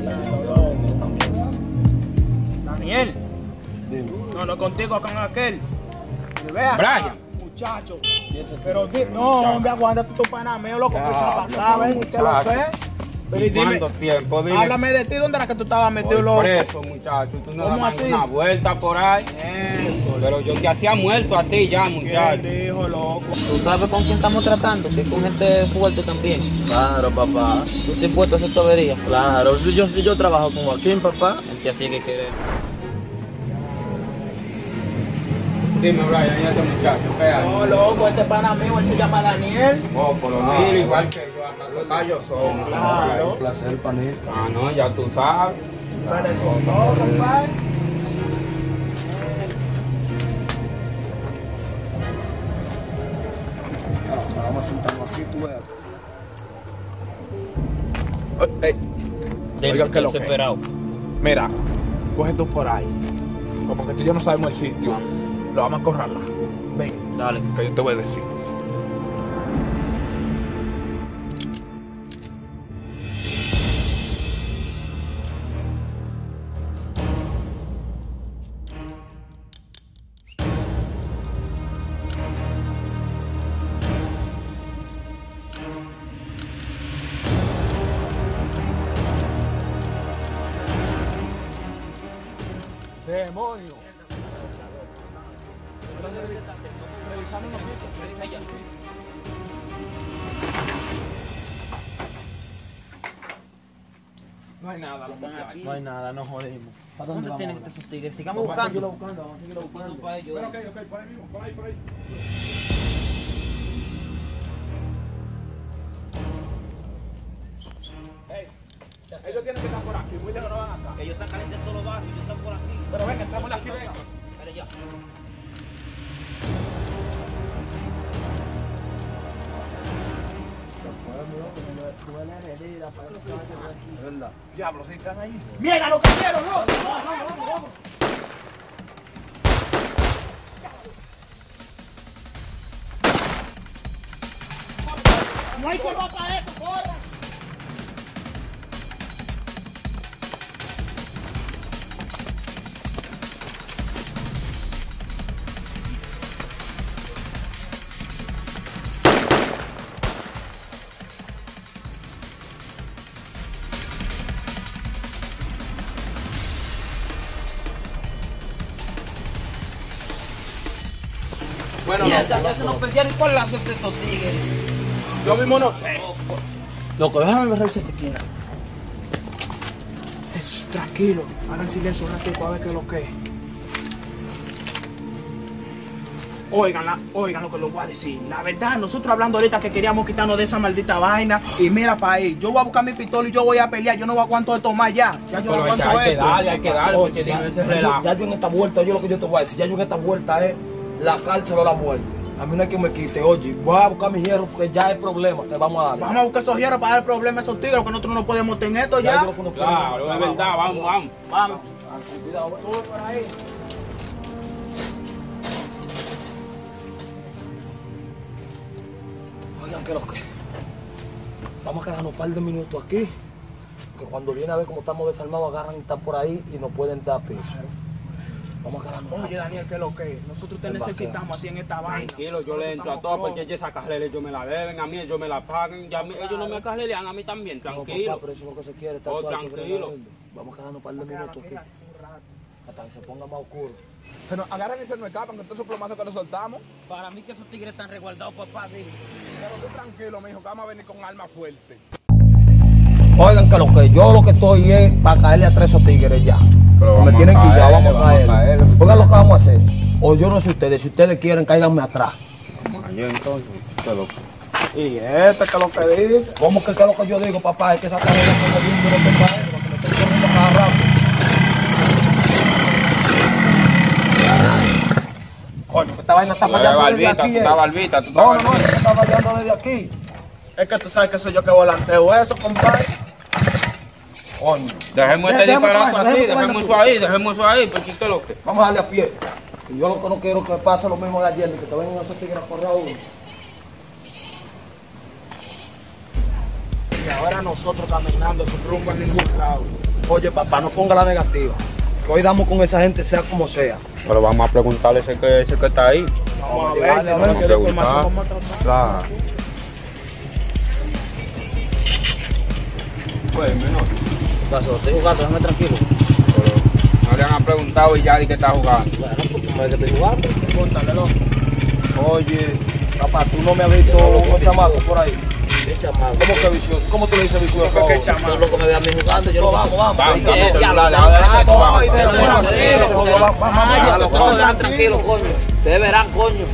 Daniel. Dime. No, no contigo, con aquel. Que vea. Brian. Muchacho. Pero di, no, hombre, aguanta tu panameo, loco, que echa para acá, ven, ¿qué lo que? Pero y dime, ¿cuánto tiempo? Dime. háblame de ti, ¿dónde era que tú estabas metido, Voy loco? preso, muchacho. Tú no ¿Cómo dabas así? una vuelta por ahí. Pero yo te hacía muerto a ti ya, ¿Quién muchacho. dijo, loco? ¿Tú sabes con quién estamos tratando? Que con gente fuerte también. Claro, papá. ¿Tú estás impuesto a hacer tubería? Claro, yo, yo trabajo con Joaquín, papá. Gente así que quiere. Dime, Brian, y este muchacho, ¿qué hace? No, loco, este panameo, él se llama Daniel. Oh, por lo menos igual que yo, hasta los callos son. Claro. Un placer, panito. Ah, no, ya tú sabes. Pero eso no, compadre. Vamos a sentarnos aquí, tú veas. Ey, Oigan, ¿qué es lo que? desesperado. mira, coge tú por ahí. Como que tú y yo no sabemos el sitio. Lo vamos a acorralar. Ven, Dale. que yo te voy a decir. ¡Demonio! No hay nada, los muchachos. No hay nada, no jodimos. ¿Para ¿Dónde vamos tienen ahora? estos tigres? Sigamos Vamos a seguirlo buscando. buscando, vamos a seguirlo buscando. Para ellos. Ok, ok, por ahí mismo, por ahí, por ahí. Ey, ellos tienen que estar por aquí, muy lejos no van acá. Ellos están calientes en todos los barrios, ellos están por aquí. Pero venga, estamos aquí, venga. Dale ya. Diablo, si están ahí. ¡Mierda, lo que quiero, loco! No hay que botar eso, corra. Bueno, Ya, no, ya, ya se nos perdieron. ¿Cuál es la suerte de estos tigres? yo mismo no sé. Loco, déjame ver si te quiero. Shh, tranquilo, hagan silencio un ratito a ver qué es lo que es. Oigan, la- oigan lo que les voy a decir. La verdad, nosotros hablando ahorita que queríamos quitarnos de esa maldita vaina. Y mira para ahí, yo voy a buscar mi pistola y yo voy a pelear. Yo no aguanto esto más ya. Ya yo no Pero aguanto hay que esto. darle, hay que darle, Oye, porque ya, tiene ese ya yo, relajo. ya yo en esta vuelta, yo lo que yo te voy a decir, ya yo en esta vuelta es la cárcel o la muerte. A mí no hay que me quite. Oye, voy a buscar mi hierro porque ya hay problema, te vamos a dar. Vamos a buscar esos hierros para dar problema a esos tigres, que nosotros no podemos tener esto ya. yo lo conozco. Claro, es verdad, vamos, vamos. Vamos. Cuidado, eh. Sube por ahí. Oigan, ¿qué es lo que? Vamos a quedarnos un par de minutos aquí, que cuando viene a ver cómo estamos desarmados, agarran y están por ahí y nos pueden dar piso. Vamos a quedarnos. Oye, Daniel, ¿qué es lo que? Nosotros te necesitamos a ti en esta vaina. Tranquilo, yo le entro a todos porque esa carrera ellos me la deben, a mí ellos me la pagan, y a mí, ellos no me carrerean, a mí también, tranquilo. No, papá, pero eso es lo que se quiere, estar Oh, todo aquí tranquilo. gritando. Vamos a quedarnos un par de minutos aquí, hasta que se ponga más oscuro. Pero agarren y se nos escapan, que todos esos plomazos que nos soltamos. Para mí que esos tigres están resguardados, papá, dije. Pero tú tranquilo, mijo, que vamos a venir con armas fuertes. Oigan, que lo que yo lo que estoy es para caerle a tres esos tigres ya. Pero me vamos tienen a que ya, caerle, vamos a vamos a caer. caerle. Oigan lo que vamos a hacer. O yo no sé ustedes, si ustedes quieren, cáiganme atrás. Yo entonces, qué loco. Y este, ¿qué es lo que dice? ¿Cómo que qué es lo que yo digo, papá? Es que esa carrera es como bien duro que caer, porque me estoy corriendo cada rato. Coño, que esta vaina está Tú fallando eres desde barbita, aquí. tú eh. estás barbita, tú estás No, no, no, barbita. es que está fallando desde aquí. Es que tú sabes que soy yo que volanteo eso, compadre. Coño. Dejemos este Dejemos disparate esta vaina, así, dejemos dejemos esta eso ahí, dejemos eso ahí, porque qué lo que. Vamos a darle a pie. Y yo lo que no quiero que pase lo mismo de ayer, ni que te vengan esos tigres a correr a uno. Y ahora nosotros caminando sin rumbo a ningún lado. Oye, papá, no ponga la negativa. Que hoy damos con esa gente, sea como sea. Pero vamos a preguntarle ese que, ese que está ahí. Vamos a ver Dale, si a no ver, nos que quiere le información, gusta. vamos a tratar. Claro. Pues, menor. ¿Qué pasó? Estoy jugando, déjame tranquilo. Pero no le han preguntado y ya di que está jugando. Bueno, pues tú sabes que estoy jugando. Pregúntale, loco. Oye, papá, tú no me has visto unos chamacos por ahí. ¿Qué chamaco? ¿Cómo que vicioso? ¿Cómo tú le dices vicioso? ¿Cómo que Yo chamaco? lo que me ve a mí jugando, yo lo vamos, vamos. Vamos, Ay, vamos, que- celular, ya, le vamos, voy a dar ese vamos, trabajo. pero Vamos, bueno, tranquilo, tranquilo, vamos, vamos, vamos, Ay, vamos, los vamos, cosas vamos, tranquilos, coño. Ustedes verán, coño.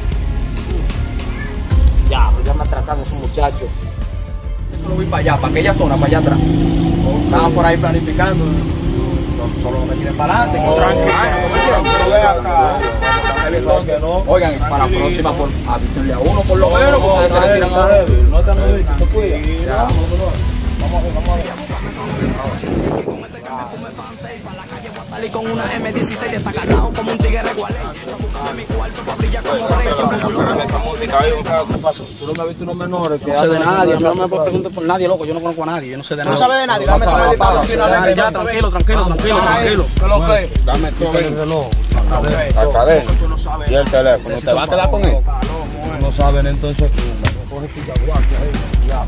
Ya, pues ya me atracan esos muchachos. Yo lo vi para allá, para aquella zona, para allá atrás. Estaban por ahí planificando. No, solo no me tiren para adelante. que Tranquilo, tranquilo, no me tiren, pero ve acá. Que no. Oigan, para la próxima, por, avísenle a uno por lo menos, porque ustedes se le tiran a No está muy te cuida. Vamos a ver, vamos a ver. Con este que me fume pansey, pa' la calle voy a salir con una eme dieciséis desacatado como un tigre gualey. Búscame mi cuarto pa' brillar como rey, siempre con los ojos. Esa música ahí, un ¿Qué pasó? Tú no me has visto unos menores que No sé de andan nadie, a mí no haciendo me preguntes por nadie, loco. Yo no conozco a nadie, yo no sé de No nadie. sabe de nadie, dame saber de Papá, finalmente. Ya, tranquilo, tranquilo, tranquilo, tranquilo. ¿Qué es lo que? Dame todo el ahí. reloj. La cadena. Tú no sabes. Y el teléfono. ¿Te vas a quedar con él? No saben entonces. Coge tu yaguaque ahí, ya.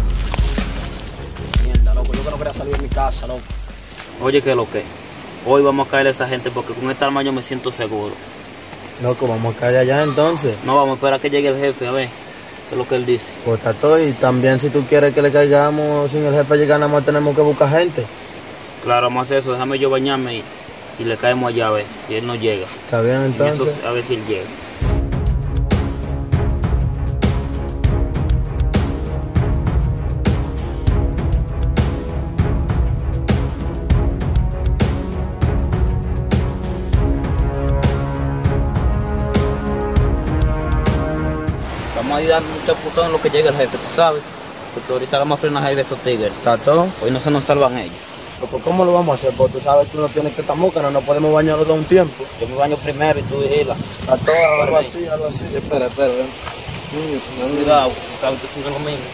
Mierda, loco, yo que no quería salir de mi casa, loco. Oye, ¿qué es lo que? Hoy vamos a caer a esa gente porque con esta arma yo me siento seguro. Loco, vamos a caer allá entonces. No, vamos a esperar a que llegue el jefe, a ver qué es lo que él dice. Pues está todo. Y también si tú quieres que le caigamos sin el jefe llegar, nada más tenemos que buscar gente. Claro, vamos a hacer eso, déjame yo bañarme y, y le caemos allá a ver si él no llega. Está bien En entonces. eso, a ver si él llega. Vamos a ir dando un chapuzón en lo que llegue el jefe, tú sabes. Porque ahorita vamos a frenar ahí de esos tigres. Está todo. Hoy no se nos salvan ellos. Pues ¿cómo lo vamos a hacer? Porque tú sabes que uno tiene que estar moca, no nos podemos bañar los dos un tiempo. Yo me baño primero y tú vigilas. Está todo, algo así, algo así. Espera, espera, ven. Mm, Cuidado, sabes que sigue lo mismo.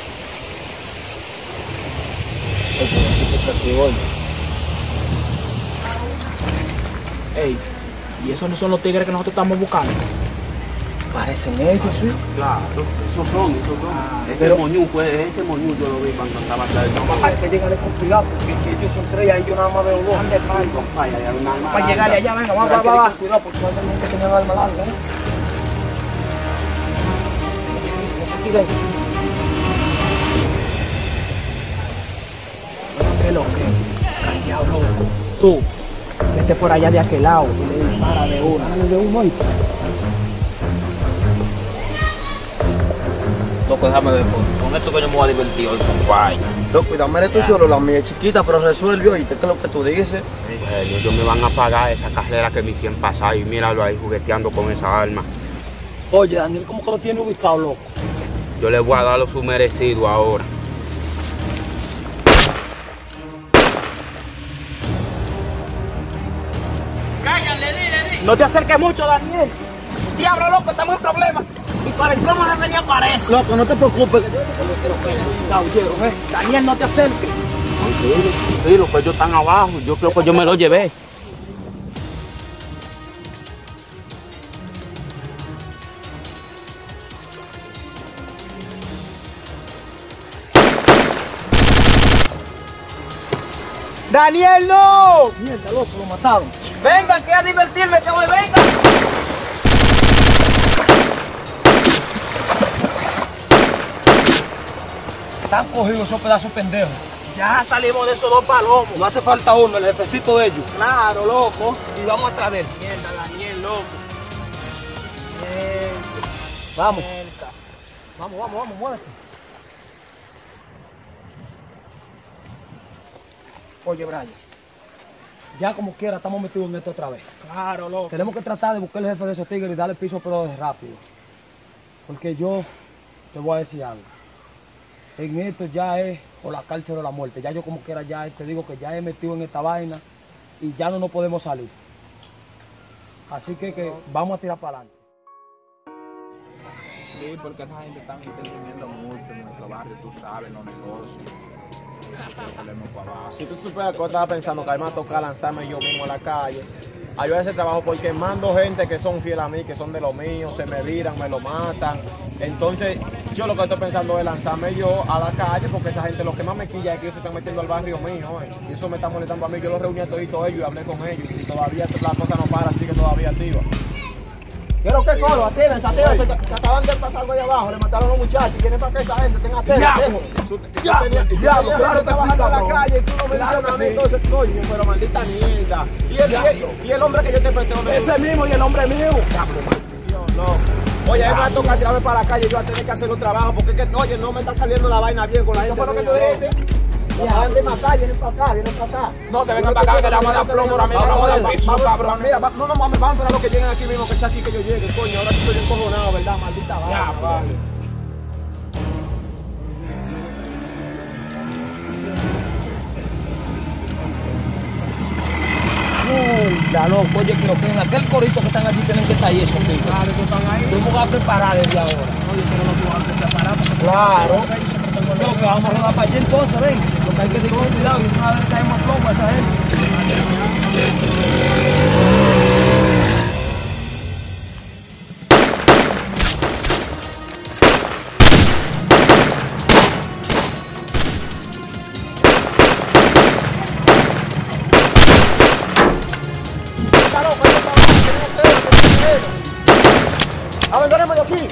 Ey, ¿y esos no son los tigres que nosotros estamos buscando? Parecen ellos, sí. Claro, esos son, esos son. Ese moñú fue, ese moñú yo lo vi cuando estaba allá. Hay que llegarle con cuidado porque ellos son tres y ahí yo nada más veo dos. ¿Dónde va? Compadre, hay una arma Para llegarle allá, venga, vamos, Hay que vamos, ir vamos. con cuidado porque son gente que tienen arma larga, ¿eh? Ese aquí dentro. ¿Qué es lo que? Callado, loco. Tú, vete por allá de aquel lado y le dispara de una. Dale de uno ahí. Loco, déjame ver, con- con esto que yo me voy a divertir hoy, compadre. Loco, y dame tú solo, la mía es chiquita, pero resuelve, oíste, ¿qué es lo que tú dices? Ellos, ellos me van a pagar esa carrera que me hicieron pasar y míralo ahí jugueteando con esa arma. Oye, Daniel, ¿cómo que lo tiene ubicado, loco? Yo les voy a dar lo su merecido ahora. No te acerques mucho, Daniel. Diablo, loco, estamos en problemas. Para el cómo le venía aparece. Loco, no te preocupes. ¿eh? Daniel, no te acerques. Sí, los ellos están abajo. Yo creo que yo me lo llevé. ¡Daniel, no! Mierda, loco, lo mataron. Vengan, que a divertirme, que voy, vengan. Están cogidos esos pedazos pendejos. Ya salimos de esos dos palomos. No hace falta uno, el jefecito de ellos. Claro, loco. Y vamos atrás de él. Mierda, Daniel, loco. Mierda. Vamos. Mierda. Vamos, vamos, vamos, muévete. Oye, Brian, ya como quiera estamos metidos en esto otra vez. Claro, loco. Tenemos que tratar de buscar el jefe de esos tigres y darle piso pero rápido. Porque yo te voy a decir algo. En esto ya es o la cárcel o la muerte. Ya yo como quiera ya te digo que ya he metido en esta vaina y ya no nos podemos salir. Así que, que vamos a tirar para adelante. Sí, porque esa gente está interviniendo mucho en nuestro barrio, tú sabes, los negocios. Si tú supieras que yo estaba pensando que a mí me toca lanzarme yo mismo a la calle, ayudar ese trabajo porque mando gente que son fieles a mí, que son de lo mío, se me viran, me lo matan. Entonces, yo lo que estoy pensando es lanzarme yo a la calle porque esa gente lo que más me quilla es que ellos se están metiendo al barrio mío. ¿eh? Y eso me está molestando a mí. Yo los reuní a todos ellos y hablé con ellos. Y todavía la cosa no para, sigue todavía activa. Quiero que colo, actívense, actívense, que acaban de pasar algo ahí abajo, le mataron a los muchachos, vienen para que esa gente tenga ¡Diablo! ¡Diablo! Claro, trabajando en la calle, tú no me dices a mí, entonces, coño, pero maldita mierda. Y el, y el hombre que yo te presté, ese mismo y el hombre mío. Diablo, maldición, no. Oye, a mí me va a tocar tirarme para la calle, yo voy a tener que hacer un trabajo, porque es que, oye, no me está saliendo la vaina bien con la gente. ¿Eso fue lo que tú dijiste? Acaban de matar, vienen para acá, vienen para acá. No, te vengan para acá, que le vamos a dar plomo ahora mismo, le vamos a dar piso, cabrón. Mira, no, no, vamos a esperar a los que lleguen aquí mismo, que sea aquí que yo llegue, coño. Ahora sí estoy encojonado, ¿verdad? Maldita vaina. Ya, vale. Mierda, loco, oye, creo que en aquel corito que están allí tienen que estar ahí esos tigres. Claro, que están ahí. Vamos a preparar desde ahora. Oye, pero no tú vas a preparar. Claro. Creo que vamos a rodar para allí entonces, ven. Lo que hay que tener cuidado y una vez caemos plomo a esa gente. ¡Abandonemos de aquí!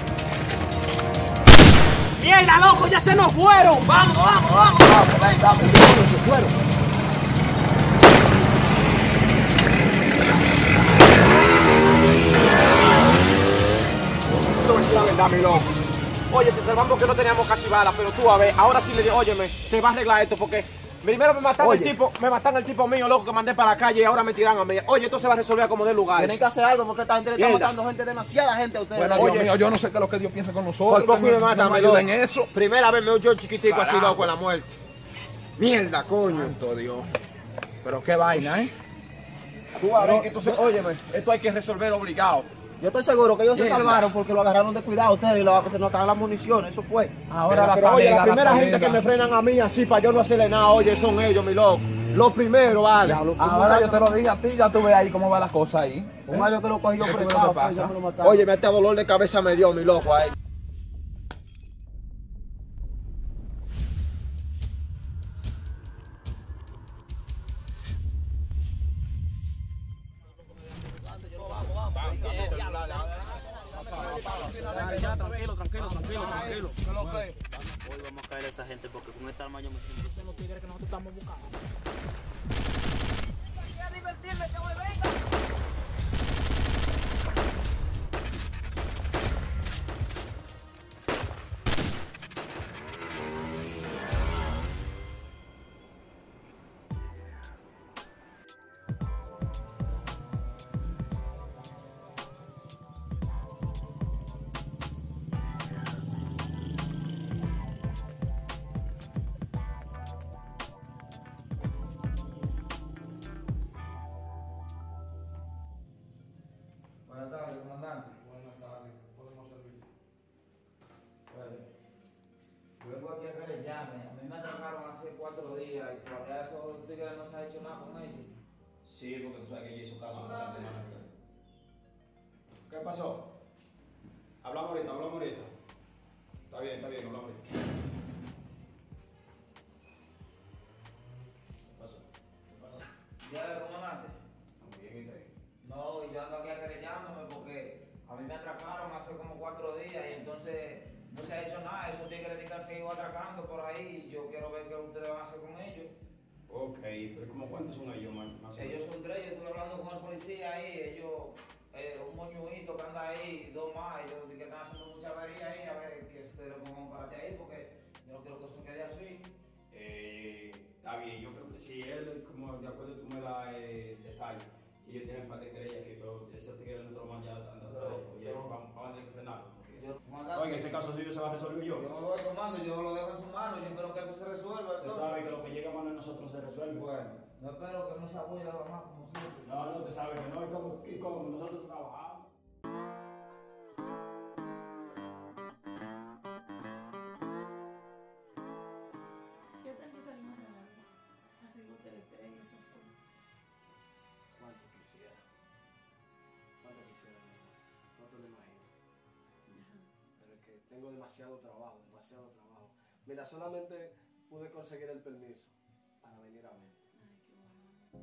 ¡Mierda, loco! ¡Ya se nos fueron! Vamos, vamos, vamos, vamos, ven, vamos, se fueron. No es la verdad, mi loco. Oye, se salvan porque no teníamos casi balas, pero tú a ver, ahora sí le digo, óyeme, se va a arreglar esto porque primero me matan el tipo, me matan el tipo mío, loco, que mandé para la calle y ahora me tiran a mí. Oye, esto se va a resolver como de lugar. Tienen que hacer algo porque esta gente le está matando gente, demasiada gente a ustedes. Bueno, Oye, Dios mío, yo no sé qué es lo que Dios piensa con nosotros. Por poco me matan, me me loco. ayuden en eso. Primera vez me oyo chiquitico así, Carajo. loco, en la muerte. Mierda, coño. Santo Dios. Pero qué vaina, ¿eh? Tú a ver, que entonces, óyeme, esto hay que resolver obligado. yo estoy seguro que ellos se Mierda. salvaron porque lo agarraron de cuidado a ustedes y lo, se nos acaban las municiones, eso fue. Ahora la Pero oye, familia, la primera la gente que me frenan a mí así para yo no hacerle nada, oye, son ellos, mi loco. Los primeros, vale. Ahora yo te lo dije a ti, ya tú ves ahí cómo va la cosa ahí. Un gallo que lo cogí yo ¿Qué te prestado, pasa? pues, ya me lo mataron. Oye, este dolor de cabeza me dio, mi loco, ahí. Ya, tranquilo, tranquilo, tranquilo, tranquilo. Hoy vamos a caer a esa gente porque con esta arma yo me siento. Esos son los tigres que nosotros estamos buscando. cuatro días y todavía esos tigres no se ha hecho nada con ellos. Sí, porque tú sabes que ella hizo caso en esa semana. ¿Qué pasó? Hablamos ahorita, hablamos ahorita. Está bien, está bien, hablamos ahorita. ¿Qué pasó? ¿Qué pasó? ¿Ya le comandante? Bien, ¿y usted? No, y yo ando aquí querellándome porque a mí me atracaron hace como cuatro días y entonces no se ha hecho nada. Esos tigres que han seguido atracando por ahí y yo quiero ver qué ustedes van a hacer con ellos. Ok, pero ¿cómo cuántos son ellos, más, más Ellos son tres, yo estuve hablando con el policía ahí, ellos, eh, un moñuito que anda ahí, dos más, ellos que están haciendo mucha avería ahí, a ver que ustedes le pongan parte ahí porque yo no quiero que eso quede así. Eh, está bien, yo creo que si él, como de acuerdo tú me das eh, detalles, y ellos tienen parte de querella aquí, pero ese tigre nuestro más ya anda atrás, y ellos van, van a tener que frenar. Oye, en ese caso sí se va a resolver yo. Yo no lo voy tomando, yo lo dejo en su mano, yo espero que eso se resuelva. Usted sabe que lo que llega a mano de nosotros se resuelve. Bueno, no espero que no se abuya la más como siempre. No, no, usted sabe que no, y como, y como nosotros trabajamos. ¿Qué tal si salimos a la hacer teletrén y esas cosas? ¿Cuánto quisiera? ¿Cuánto quisiera? ¿Cuánto le imagino? Pero es que tengo demasiado trabajo, demasiado trabajo. Mira, solamente pude conseguir el permiso para venir a ver. Ay, qué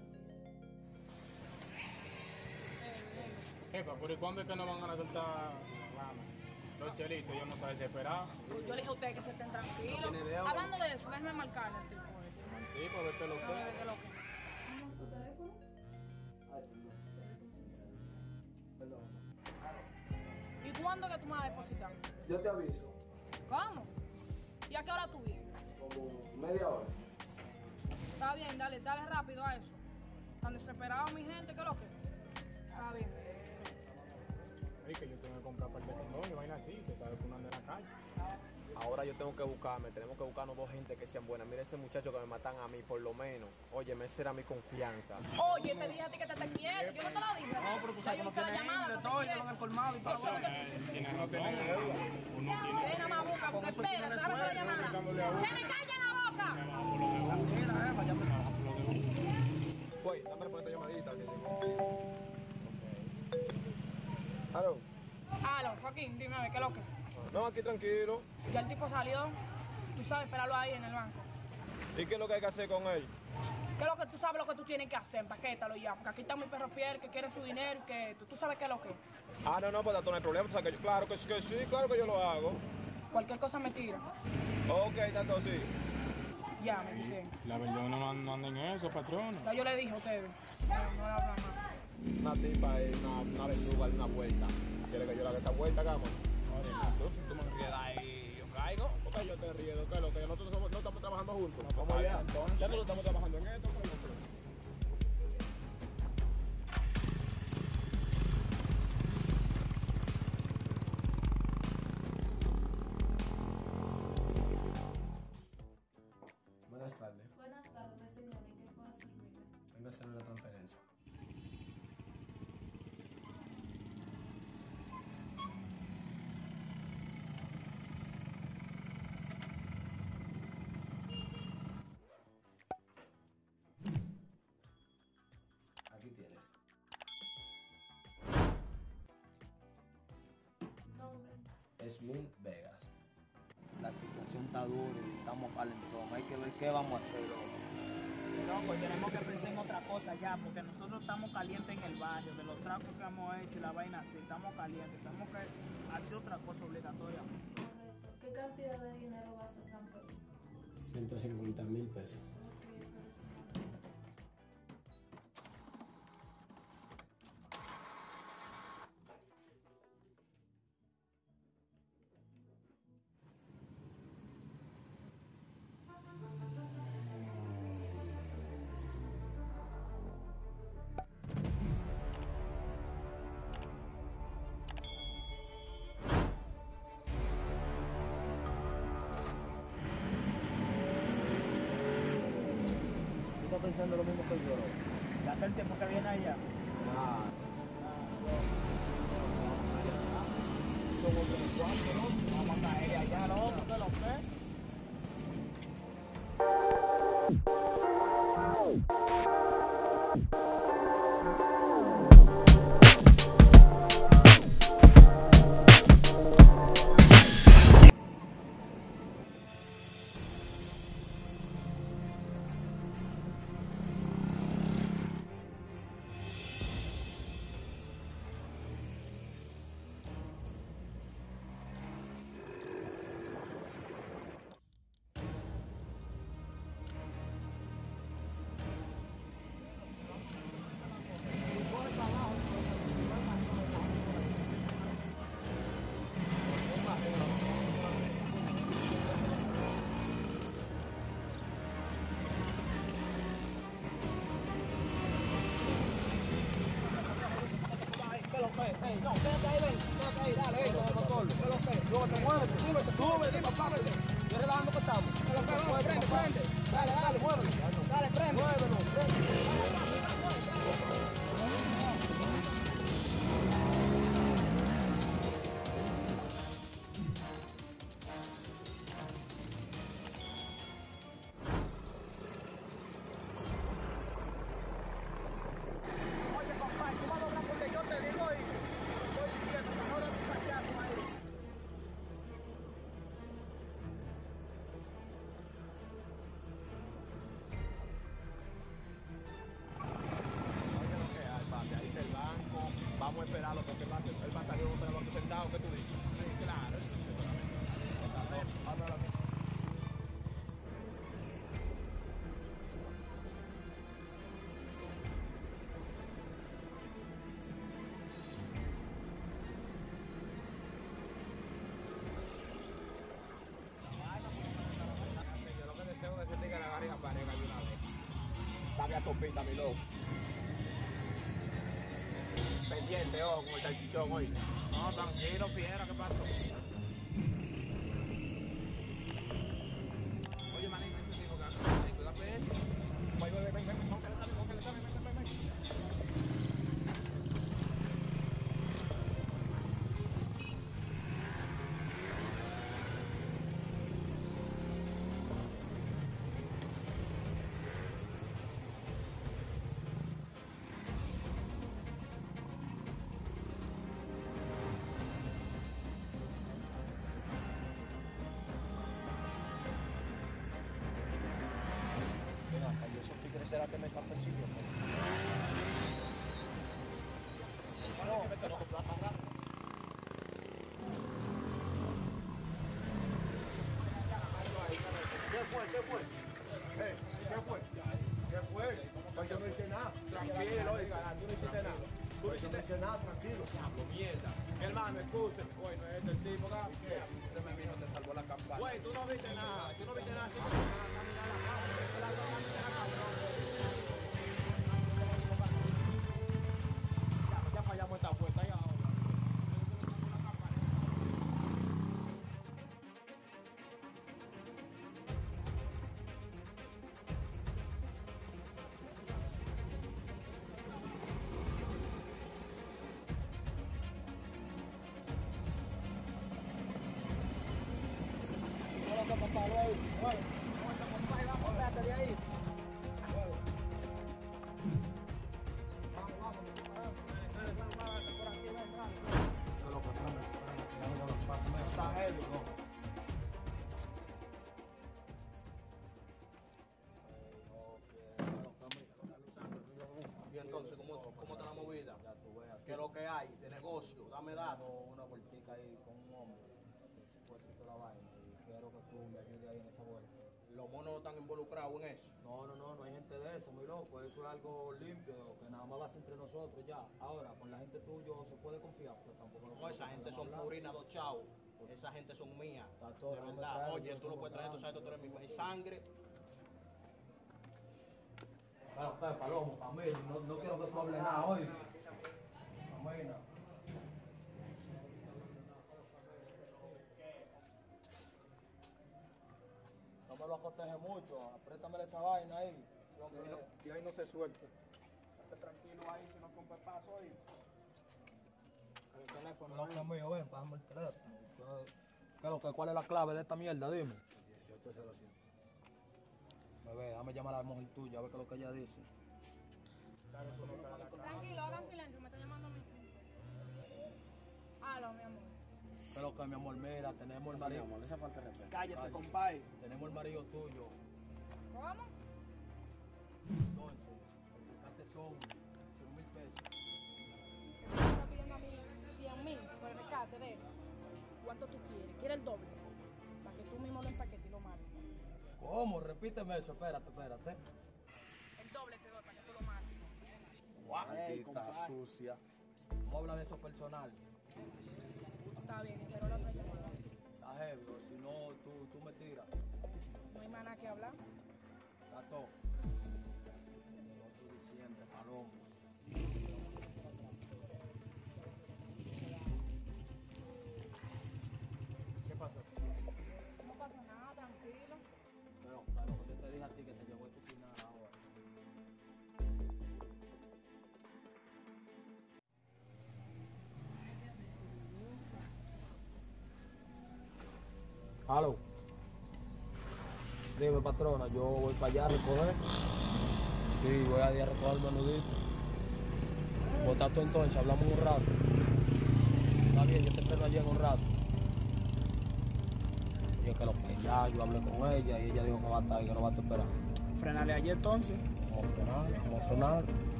bueno. Jefa, pero ¿y cuándo es que nos van a soltar la rama? Los chelitos, yo no estoy desesperado. Yo le dije a ustedes que se estén tranquilos. No tiene idea, Hablando de eso, déjeme marcarle al tipo este. Sí, para ver qué lo A ver qué que. lo que. ¿Tu teléfono? Ay, perdón. Perdón. ¿Y cuándo que tú me vas a depositar? Yo te aviso, ¿Cómo? ¿Y a qué hora tú vienes? como media hora. Está bien, dale, dale rápido a eso. Están desesperados mi gente, ¿qué es lo que? Está bien. Ay, que yo tengo que comprar parte de condón y vaina así, que sabes que uno anda en la calle. Ahora yo tengo que buscarme, tenemos que buscarnos dos gente que sean buenas. Mira ese muchacho que me matan a mí, por lo menos. Oye, esa era mi confianza. Oye, te dije a ti que te estés quieto, yo no te lo dije. No, pero tú sabes que no tiene llamada, de todo, y lo han colmado y todo. Tienes razón. Uno tiene. Ven a más boca, porque espera, déjame hacer la llamada. ¡Se me calla la boca! Voy, dame por esta llamadita. Que tengo. ¿Aló? Aló, Joaquín, dime a ver, ¿qué es lo que? No, aquí tranquilo. Ya el tipo salió, tú sabes, esperarlo ahí en el banco. ¿Y qué es lo que hay que hacer con él? ¿Qué es lo que tú sabes lo que tú tienes que hacer? Empaquétalo ya, porque aquí está mi perro fiel que quiere su dinero, que tú, tú sabes qué es lo que. Ah, no, no, pues no hay problema. O sea, que yo, claro que, que sí, claro que yo lo hago. Cualquier cosa me tira. Ok, tanto así. Ya, me dije. La verdad no, no anda en eso, patrón. Ya yo le dije a ustedes. No, no le hablan más. Una tipa y una, una lechuga de una vuelta. ¿Quieres que yo le haga esa vuelta, cama? Tú, tú me ríes ahí, yo caigo. ¿Por qué yo te río? ¿Qué es lo que nosotros somos- no estamos trabajando juntos? Vamos allá, entonces. Ya no estamos trabajando en esto. ¿Cómo no? Buenas tardes. Buenas tardes, señor. ¿En qué puedo servirle? Vengo a hacer una transferencia. Aquí tienes. Nombre. Esmil Vegas. La situación está dura y estamos calentón. Hay que ver qué vamos a hacer. No, pues tenemos que pensar en otra cosa ya, porque nosotros estamos calientes en el barrio, de los trapos que hemos hecho y la vaina así, estamos calientes, tenemos que hacer otra cosa obligatoria. Correcto. ¿Qué cantidad de dinero vas a transferir? ciento cincuenta mil pesos. Ok, pero ¿Tú estás pensando lo mismo que yo? Ya está el tiempo que viene allá. Ah, Somos unos cuantos, ¿no? Vamos a caer allá, ¿no? ¿Qué es lo que? No, quédate ahí, ven. Quédate ahí, dale, ven. Súbete, muévete, súbete, súbete, papábete. Yo relajando que estamos. Prende, prende. Dale, dale, muévelo. Dale, prende. Muévelo, prende. Vamos a esperarlo porque él va, él va a salir un operador aquí sentado. ¿Qué tú dices? Sí, claro. Vámonos aquí. Yo lo que deseo es que tenga la barriga para negar de una vez. Sabe a sopita, mi loco. Pendiente, ojo, con el salchichón hoy. No, tranquilo, fiera, ¿qué pasó? Oye, manito, este tipo que hace, cuidado de él. Ven, ven, ven, ven, ven, cógele, dale, cógele, dale, ven, ven, ven. Y esos tigres será que me están persiguiendo. No, que no plata rápido. ¿Qué fue? ¿Qué fue? Eh, ¿Qué fue? ¿Qué fue? Pues yo no hice nada. Tranquilo, oiga, tú no hiciste nada. Tú no hiciste nada, tranquilo. Diablo, mierda. Hermano, excuse. Güey, no es este el tipo, ¿verdad? Usted me vino, te salvó la campana. Güey, tú no viste nada. Tú no viste nada. Sí, ya, ya fallamos esta puerta. Ya ahora. Papá, luego, bueno, vamos, espérate de ahí. Vamos, vamos, vamos, por aquí, ven, ven. Qué loco, espérame, está heavy, ¿no? Y entonces, ¿cómo, cómo está la movida? ¿Qué es lo que hay de negocio? Dame datos. Una vueltica ahí con un hombre que se fue toda la vaina y quiero que tú me ayudes ahí en esa vuelta. ¿Los monos no están involucrados en eso? No, no, no, no hay gente de eso, muy loco. Eso es algo limpio, que nada más va a ser entre nosotros ya. Ahora, con la gente tuya se puede confiar, pues tampoco. No, esa gente son purinas, dos chavos. Esa gente son mías. Está todo, de no me verdad. traes, Oye, yo tú lo como puedes traer, tú sabes que tú eres mi güey. Sangre. Claro, pues, Palomo, Camilo, no, no quiero que tú hables nada hoy. Camina. No me lo acoteje mucho, apriétamele esa vaina ahí. Y ahí no se suelta. Estate tranquilo ahí, si no compra paso ahí. El teléfono. No, que mío, ven, pásame el teléfono. ¿Qué es lo que, ¿Cuál es la clave de esta mierda? Dime. dieciocho cero siete. Bebé, déjame llamar a la mujer tuya, a ver qué es lo que ella dice. Tranquilo, hagan silencio, me está llamando a mí. Aló, mi amor. ¿Qué es lo que, mi amor? Mira, tenemos el marido. Mi amor, esa falta de respeto. Cállese, compadre. Tenemos el marido tuyo. ¿Cómo? Entonces, el rescate son cien mil pesos. Me está pidiendo a mí cien mil por el rescate de él. ¿Cuánto tú quieres? ¿Quieres el doble? Para que tú mismo lo empaquetes y lo mates. ¿Cómo? Repíteme eso, espérate, espérate. El doble te doy para que tú lo mates. Maldita sucia. Vamos a hablar de eso personal. Está bien, espero la otra llamada. Está heavy, o si no, tú, tú me tiras. No hay más nada que hablar. Gato. Otro diciembre, palomo. Aló. Dime, patrona, yo voy para allá a recoger. Sí, voy a ir a recoger el menudito. Botar tú entonces, hablamos un rato. Está bien, yo te espero allí en un rato. Yo que lo ya, yo hablé con ella y ella dijo que va a estar y que no va a estar esperando. Frenale allí entonces. Vamos a frenar, vamos a frenar.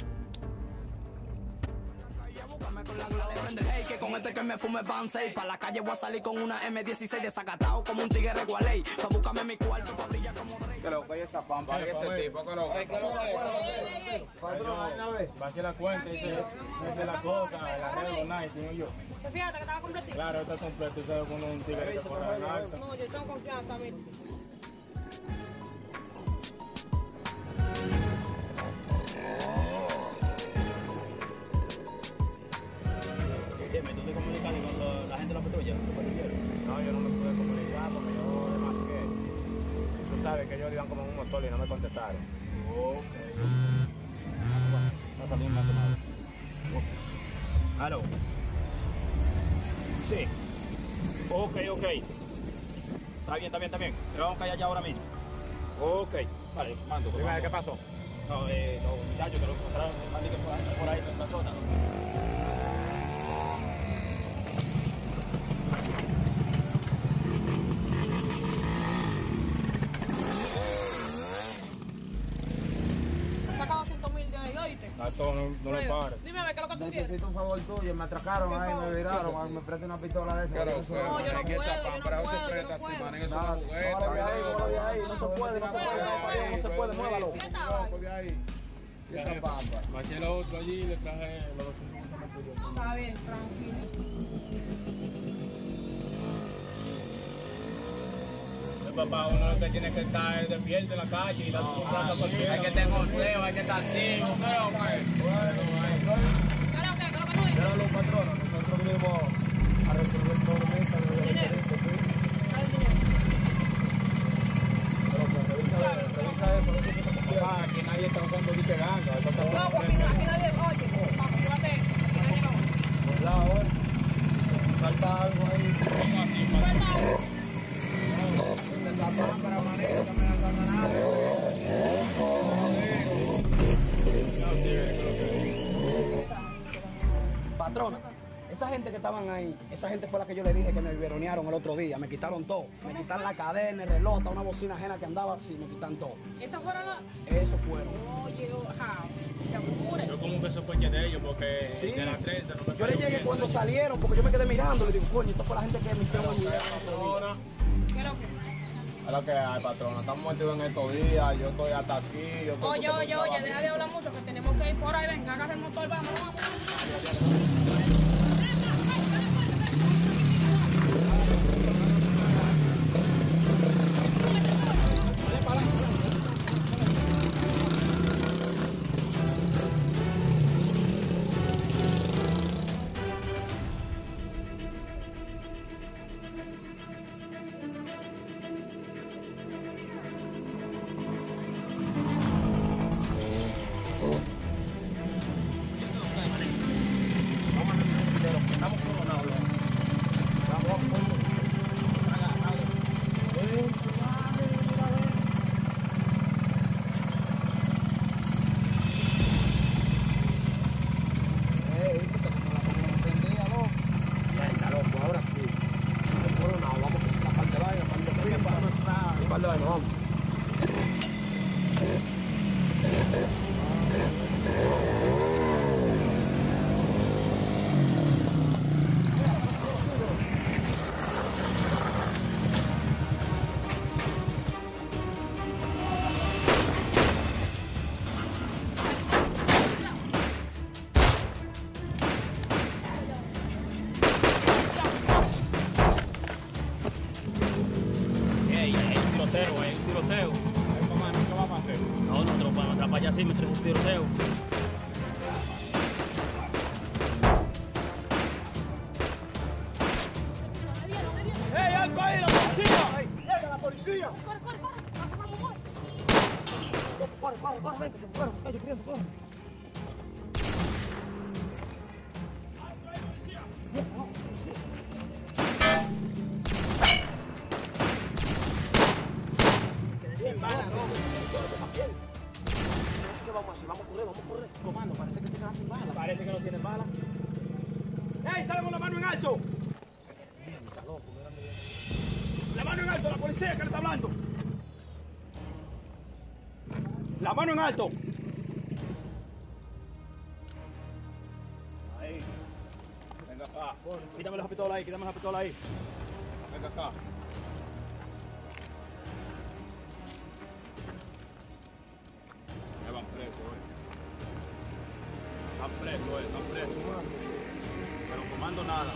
Que con este que me fume pan seis. Pa' la calle voy a salir con una eme dieciséis desacatado como un tigre gualey. Pa' buscarme mi cuarto, pa' brillar como rey. Que lo que esa pampa, que ese tipo, que lo que Va a ser la cuenta, dice, dice la coca, el arreglo, nice, digo yo. ¿Te fíjate que estaba completito? Claro, está completo, ¿sabes? Con un tigre que por ahí alto. No, yo tengo confianza, mira. Dime, ¿tú te comunicas con lo- la gente de la patrulla? No, yo no me pude comunicar porque yo demasié. Tú sabes que ellos iban como en un motor y no me contestaron. Ok. Bueno, no salimos más de nada. Ok. Aló. Sí. Ok, ok. Está bien, está bien, está bien. Te vamos a callar ya ahora mismo. Ok. Vale, mando. Dime, ¿qué pasó? No, eh, los muchachos que lo encontraron por ahí, por ahí en la zona. Sacado ciento mil de ahí, ¿oíste? A todo, no, no le pares. Dime a ver qué es lo que tú quieres. Necesito un favor tuyo, me atracaron ahí, me viraron, me presta una pistola de esa. Claro, No, yo no puedo, esa yo no pampa no se puedo, presta yo no así, puedo. man, es Nada, una juguete, ahora de ahí, ahora de video. ahí, no se puede, no se puede, no se puede, muévalo. ¿Qué estaba ahí? Loco, de ahí. Esa pampa. Maché lo otro allí y le traje los doscientos. Está bien, tranquilo. Papá, uno lo que tiene que estar es despierto en la calle y darse un rato a cualquiera. Hay que tener golpeo, hay que estar activo, pero pues. ¿Qué es lo que, qué es lo que tú dices? Era los patronos, nosotros vinimos a resolver el problemita de los Dinero. delitos, sí. Dale el dinero. Pero pues revisa, revisa eso, no sé qué te pasa. Papá, aquí nadie está usando dique ganga. Eso está No, porque aquí nadie, oye, vamos, llévate esto, aquí nadie no. ¿Verdad, hoy? Falta algo ahí. ¿Cómo así, papá? Falta algo. Esa pampa, la manera que me la han ganado. Patrona, esa gente que estaban ahí, esa gente fue la que yo le dije que me biberonearon el otro día. Me quitaron todo. Me quitaron la cadena, el reloj, hasta una bocina ajena que andaba así, me quitan todo. ¿Esas fueron las...? Eso fueron. Oye, ajá, te apures. Yo como que sospeché de ellos porque Sí. de las treinta no me Yo le cayó llegué bien. cuando salieron, porque yo me quedé mirando. Le digo, coño, esto fue la gente que me hicieron un video. Patrona. ¿Qué es lo que? Es lo que hay, patrona. Estamos metidos en estos días. Yo estoy hasta aquí. Yo estoy Oye, oye, oye, deja de hablar mucho que tenemos que ir por ahí. Venga, agarra el motor, vamos, vamos. Estamos coronados, loco. Vamos, vamos, vamos. Ven, compadre, mira, ven. Eh, viste como la como la prendía, loco. Venga, loco, ahora sí. Estamos coronados, vamos con la parte de vaina, parte de vaina, parte de vaina, vamos. Ey, hay un tiroteo, hay un tiroteo. Ay, mamá, ¿qué vamos a hacer? No, nosotros para atrapar ya sí, me trae un tiroteo. ¡Ey, algo ahí, la policía! ¡Llega la policía! Corre, corre, corre. Vamos, vamos, vamos. Corre, corre, corre, ven, que se fueron, calle, corriendo, corre. ¿qué vamos a hacer? Vamos a correr, vamos a correr. Comando, parece que se quedan sin balas. Parece que no tienen balas. ¡Ey, sale con la mano en alto! Mierda, loco, mira, la mano en alto, la policía que le está hablando. La mano en alto. Ahí. Venga acá. Quítame la pistola ahí, quítame la pistola ahí. Venga acá. Ya van presos, eh. Están presos, eh. Están presos. Pero comando nada.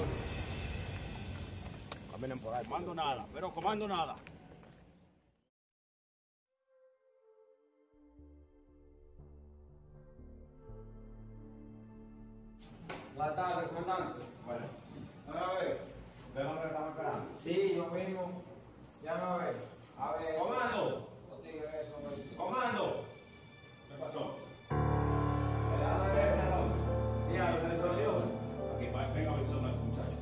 Caminen por ahí. Comando nada. Pero comando nada. Buenas tardes, comandante. Bueno, a ver, ¿qué nombre estamos esperando? Sí, yo mismo. Ya no ve. A ver. ¡Comando! Los tigres, eso, eso. ¡Comando! ¿Qué pasó? Sí, a ver, se soy yo. Aquí, venga a ver si son estos muchachos.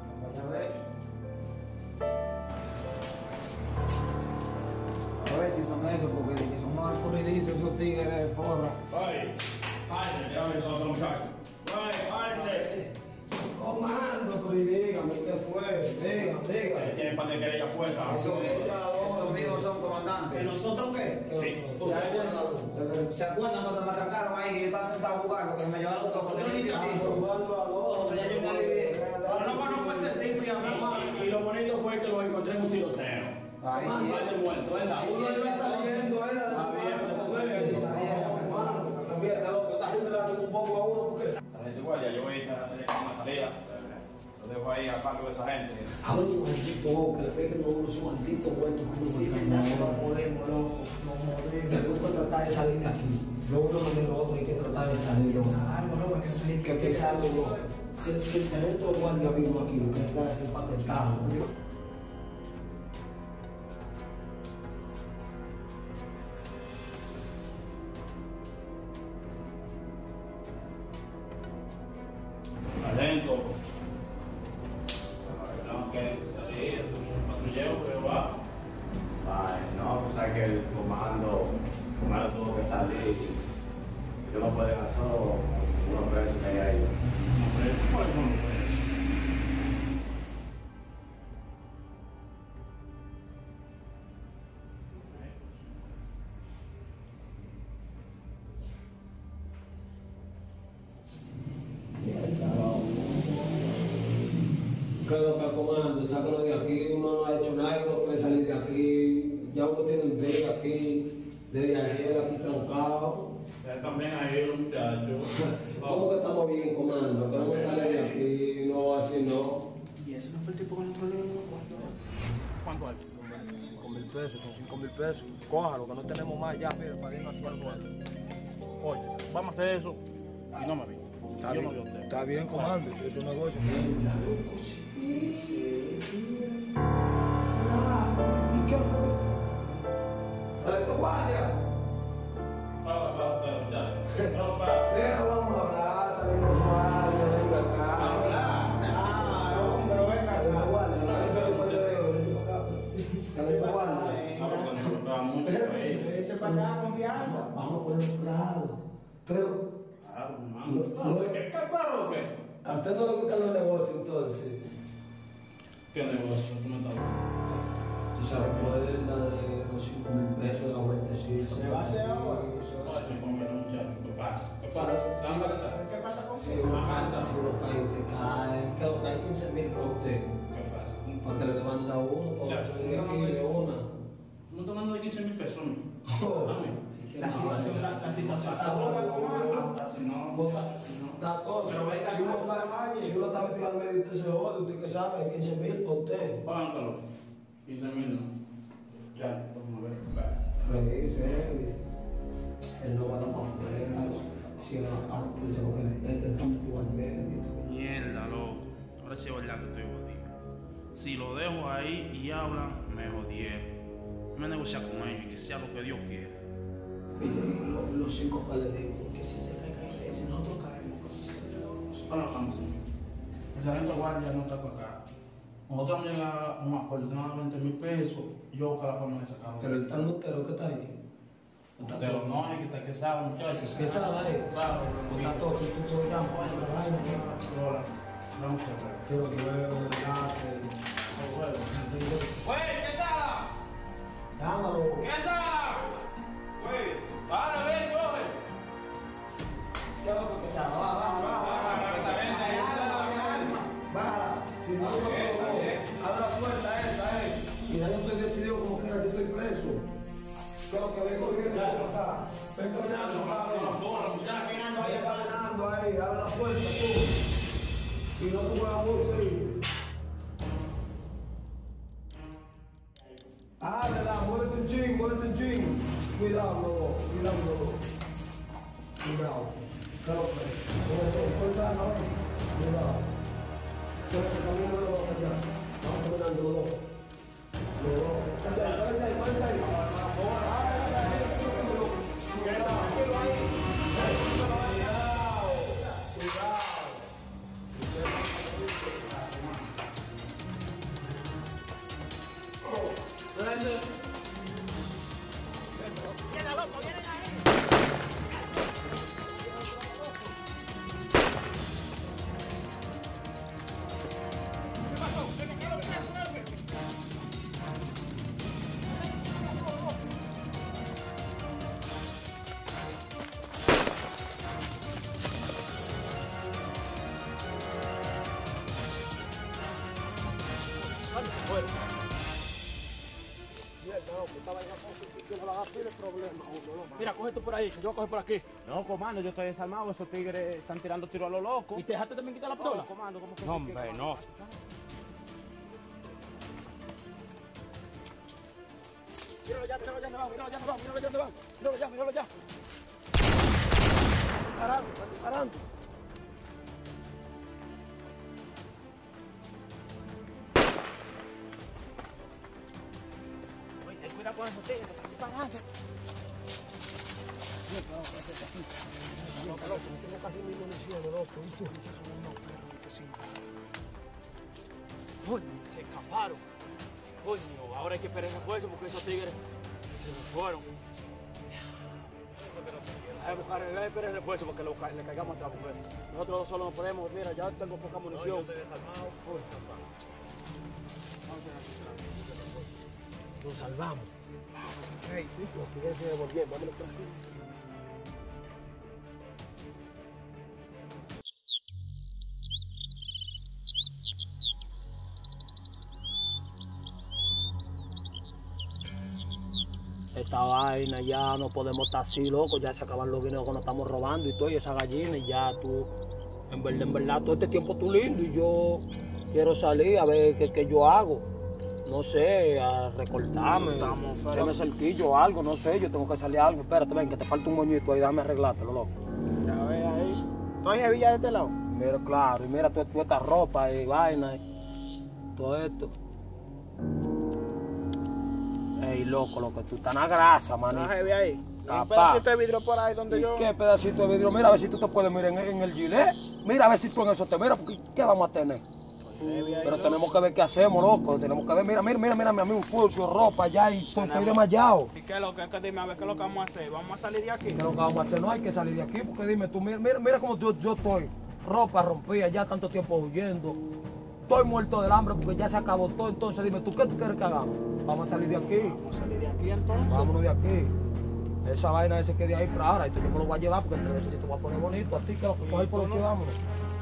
A ver si son esos, porque son más escurridizos esos tigres, porra. ¡Ay! ¡Ay! Ya ven, son esos muchachos. ¡Ay, párese! Comando, pero dígame qué fue. Dígame, dígame. Tienen par de querellas puestas. Esos mismos son comandantes. ¿De nosotros qué? Sí. ¿Se acuerdan? ¿Se acuerdan cuando me atacaron ahí y yo estaba sentado jugando? Que me llevaron a casa de mi jugando a dos, que ya yo me alivié. Yo no conozco ese tipo y hablamos. Y lo bonito fue que lo encontré en un tiroteo. Ahí sí. Más de muerto, ¿verdad? Uno iba saliendo, era de su casa. También, esta gente le hace un poco a uno porque... La gente igual, ya yo voy a ir a una salida. Lo dejo ahí a cargo de esa gente. Ahora un maldito, que le peguen a uno, su maldito muerto. Sí, verdad, no podemos, loco, no podemos. Tenemos que tratar de salir de aquí. Lo uno de lo otro hay que tratar de salir. Algo, no, hay que salir. Que pensarlo, no. Si, si el talento de guardia vino aquí, lo que está empaquetado. Adentro. Tenemos que salir, un patrullero, pero va. Ay, no, o sea que el comando, el comando tuvo que salir. Ellos no pueden hacer unos presos que hay ahí. ¿Cuáles son los presos? ¿Qué es lo que comando? Sácalo de aquí, uno no ha hecho nada, uno quiere salir de aquí. Ya uno tiene un día aquí, desde ayer aquí trancado. Ustedes también ahí, los muchachos. ¿Cómo que estamos bien, comando? Queremos salir de aquí, no, así no. ¿Y ese no fue el tipo que nosotros le dimos? ¿Cuánto hay? cinco mil pesos, son cinco mil pesos. Cójalo, que no tenemos más ya, mire, para irnos así algo. Oye, vamos a hacer eso y no me vi. Está Yo bien, no vi a usted. está bien, comando, eso es un negocio. ¿Y qué fue? ¿Sale tu guardia? Venga, vamos a hablar, sale tu guardia, venga acá. Ah, no, pero venga, sale tu guardia, no se lo puede ver, vete para acá. Sale tu guardia. Ese para acá, confianza. Vamos a poner claro. Pero, ¿Qué paro o qué? a usted no le gustan los negocios entonces. ¿Qué negocio? ¿Tú me estás hablando? Tú sabes, poder dar los cinco mil pesos de la vueltecita. ¿Se va a hacer ahora? Oye, póngale, muchacho, ¿qué pasa? ¿Qué pasa? ¿Qué pasa con Si uno cae, si uno cae, te cae. Que lo cae quince mil para usted. ¿Qué pasa? Para que le demanda a uno, para salir de aquí de una. ¿No te mando de quince mil pesos? La situación está, la situación está buena, Si no, Bota- Está todo. Si uno está- si uno está metido al medio y usted se jode, usted que sabe, quince mil para usted. págalo. quince mil no. Ya, vamos a ver. Revise, él no va a dar para afuera. Si en la cárcel, dice porque él está metido al medio. Mierda, loco. Ahora sí es verdad que estoy jodido. Si lo dejo ahí y hablan, me jodieron. Me negocia con ellos y que sea lo que Dios quiera. Y los, los cinco paleditos, que si se cae, cae, si nosotros caemos. Bueno, vamos. El sargento guardia no está para acá. Nosotros vamos a llegar a un acuerdo, tenemos veinte mil pesos y yo buscar la forma de sacarlo. Pero el tal Lutero que está ahí, De los nones que te quesaban, muchachos. Quesada, eh. Claro. Está todo, tú te lo llamas, pasa la vaina. Ahora, vamos a ver. Quiero que veo el gato. ¡Güey, Quesada! Llámalo. ¡Quesada! ¡Güey! ¡Para, ven, coge! ¿Qué va con Quesada? Va, va, va, va. Baja. Si no, no, no. Abre la puerta esa, eh. Y ya yo estoy decidido como quiera, yo estoy preso. ¿Qué es lo que vengo viendo por acá? Ven caminando, caminando. Ven caminando ahí, abre la puerta tú. Y no te muevas mucho ahí. Ábrela, muévete un ching, muévete un ching. Cuidado, loco, cuidado, loco. Cuidado. ¿Qué es lo que es? Fuerza, no. Cuidado. Caminando los dos allá. Vamos caminando los dos. Los dos. Cállate ahí, cállate ahí, cállate ahí. Tranquilo ahí. ¡Viene, loco, vienen ahí! ¿Qué pasó? ¿Qué pasó? ¿Qué Mira, coge tú por ahí, que yo voy a coger por aquí. No, comando, yo estoy desarmado. Esos tigres están tirando tiros a lo loco. ¿Y te dejaste también quitar la pistola? No, comando, ¿cómo que No, hombre, no. Míralo ya, míralo ya, míralo ya, míralo ya, míralo ya, míralo ya, míralo ya. Disparando, están disparando. Oye, ten cuidado con esos tigres, están disparando. Loco, loco, no tengo casi ni munición, loco. ¿Y tú? Coño, se escaparon. Coño, ahora hay que esperar refuerzo porque esos tigres se nos fueron. Hay que buscar, hay que esperar refuerzo porque lo, le caigamos atrás, mujer. Nosotros solo no podemos, mira, ya tengo poca munición. No, yo estoy desarmado. Uy. Nos salvamos. Hey, sí, los tigres se devolvieron. Vámonos por aquí. Esta vaina ya no podemos estar así, loco, ya se acaban los guineos que nos estamos robando y todo, y esa gallina, y ya tú, en verdad, en verdad, todo este tiempo tú lindo, y yo quiero salir a ver qué, qué yo hago. No sé, a recortarme, hacerme cerquillo o algo, no sé, yo tengo que salir a algo. Espérate, ven, que te falta un moñito ahí, déjame arreglártelo, loco. Ya ves ahí. ¿Tú hay jevilla de este lado? Mira, claro, y mira toda, toda esta ropa y vaina, y todo esto. Ey, loco, loco, tú estás en la grasa, manito. ¿No heavy ahí? ¿No hay un Papá. pedacito de vidrio por ahí donde ¿Y yo...? qué pedacito de vidrio? Mira a ver si tú te puedes mirar en, en el gilet. Mira a ver si tú en eso te miras, porque ¿qué vamos a tener? Pero tenemos que ver qué hacemos, loco. Tenemos que ver, mira, mira, mira, mira, a mí un furcio, ropa ya y estoy, estoy desmayado. ¿Y qué es lo que es que dime? A ver, ¿qué es lo que vamos a hacer? ¿Vamos a salir de aquí? ¿Qué es lo que vamos a hacer? No hay que salir de aquí, porque dime tú, mira, mira, mira cómo yo, yo estoy. Ropa rompida, ya tanto tiempo huyendo. Estoy muerto del hambre porque ya se acabó todo. Entonces dime tú, ¿qué tú quieres que hagamos? Vamos a salir de aquí. Vamos a salir de aquí entonces. Vámonos de aquí. Esa vaina ese que de ahí para ahora, y tú no me lo vas a llevar porque entre eso yo te voy a poner bonito. A ti que lo que coges por los que vámonos.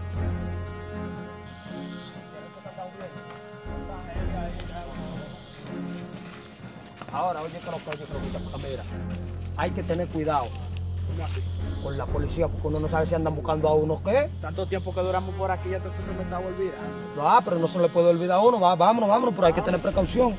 Ahora, oye, que lo que oye, pregunta, porque mira, hay que tener cuidado. ¿Cómo así? Con la policía, porque uno no sabe si andan buscando a uno qué. Tanto tiempo que duramos por aquí, ya entonces se me está olvidando. Ah, pero no se le puede olvidar a uno. Va, vámonos, vámonos, pero hay que tener precaución.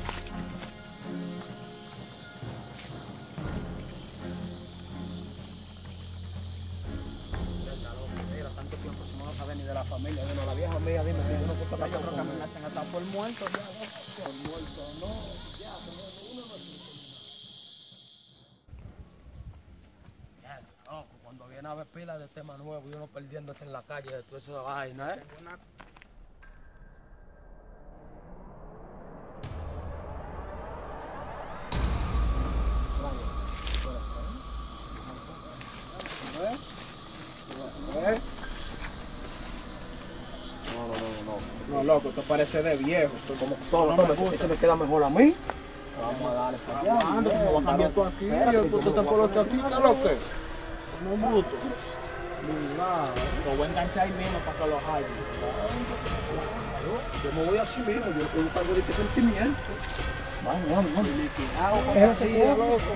Mira, tanto tiempo si no lo sabe ni de la familia. Bueno, la vieja mía, dime, yo no sé qué pasa. Yo creo que me hacen hasta por muerto ya, ¿no? Por muerto, no. Ya, uno no se... No, cuando viene a ver pilas de temas nuevos y uno perdiéndose en la calle de toda esa vaina, ¿eh? ¿Eh? ¿Eh? No, no, no, no. No, loco, esto parece de viejo. Esto como todo, No, todo no, ese, ese ese me queda mejor a mí. Vamos a darle para allá. Anda, ¿cómo va a cambiar tú aquí? Yo, tú te colocaste aquí, ¿qué es lo que? Como un bruto. Nada, lo voy a enganchar ahí mismo para que lo hallen. Yo me voy así mismo, yo tengo que algo de este sentimiento. Vamos, vamos, vamos. Liquidado, Eso sí, loco.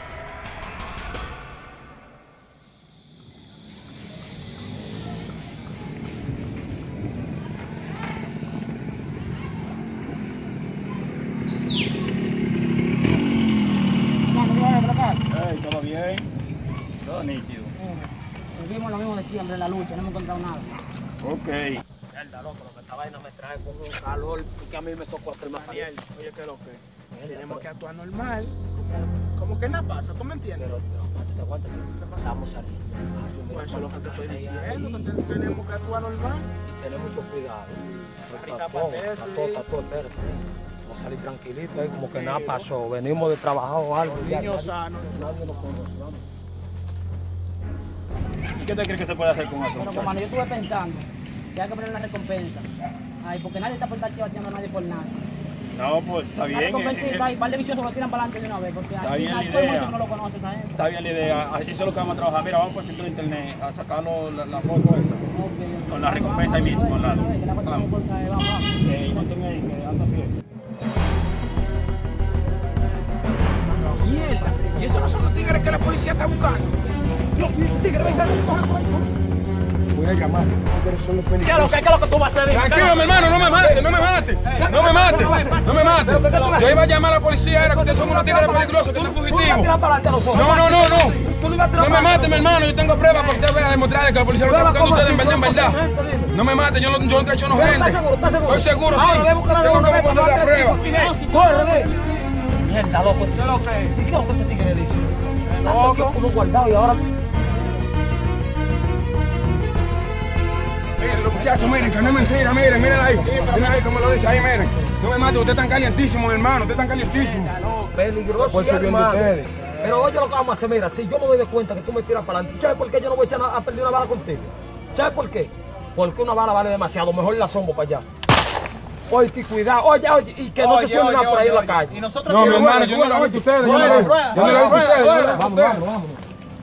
Hey, ¿todo bien? Todo nítido. Seguimos lo mismo de siempre en la lucha, no hemos encontrado nada. Ok. Mierda, loco, lo que esta vaina me trae con un calor que a mí me tocó hacer más Daniel, oye, ¿qué es lo que? Tenemos que actuar normal. Como que nada pasa, ¿tú me entiendes? Pero, pero, aguántate, aguántate. Estamos saliendo. Pues eso es lo que te estoy diciendo, que te- tenemos que actuar normal. Y tener mucho cuidado. Ahorita Está todo, para eso, está todo, está todo, espérate. Vamos a salir tranquilito ahí, como que nada pasó. Venimos de trabajar o algo. Los ya, niños nadie- sanos. Nadie nos conoce, vamos. ¿Y qué te crees que se puede hacer con eso? Pero comando, yo estuve pensando que hay que poner una recompensa. Ay, porque nadie está por estar chivateando a nadie por nada. No, pues está Una bien. recompensita eh, y un par de viciosos lo tiran para adelante de una vez, porque Está así bien la todo el mundo idea. no lo conoce, ¿sabes? Está bien la idea. Eso es lo que vamos a trabajar. Mira, vamos por el centro de internet a sacarlo la, la foto esa. Con la recompensa ahí mismo al lado. Vamos. Eh, no tenga ahí, que anda bien. Mierda, y esos no son los tigres que la policía está buscando. Dios mío, tigre, venga, corre, corre, corre. Voy a llamar. Son los ¿Qué es lo que, qué es lo que tú vas a hacer? Tranquilo, mi hermano, no me mate, no me mate. No me mate, no me mate. Yo iba a llamar a la policía, era que ustedes son unos tigres peligrosos que están fugitivos. No, no, no, no. No me mate, mi hermano, yo tengo pruebas para que usted vea demostrarle que la policía lo está buscando a ustedes en verdad, en verdad. No me mate, yo no, yo no traiciono gente. Estoy seguro, sí. Tengo que poner la prueba. ¡Corre! Mierda, loco. ¿Qué es lo que? ¿Y qué es lo que este tigre dice? Loco. Uno guardado y ahora... Miren, los muchachos, miren, que no es mentira, miren, miren ahí. Miren ahí como lo dice ahí, miren. No me mate, ustedes están calientísimos, hermano, ustedes están calientísimos. Peligroso, Por su bien de hermano. ustedes. Pero oye lo que vamos a hacer, mira, si yo me doy de cuenta que tú me tiras para adelante, ¿sabes por qué yo no voy a echar a, a perder una bala contigo? ¿Sabes por qué? Porque una bala vale demasiado, mejor la zombo para allá. Oye, que cuidado, oye, oye, y que no Oye, se suene oye, nada por ahí oye, en la oye. calle. Y nosotros No, mi sí, hermano, rueda, yo no lo he rueda, visto a ustedes, yo no rueda, lo he visto. rueda, Yo no lo he visto a rueda, ustedes, yo no lo he visto a Vamos, ustedes. vamos, vamos.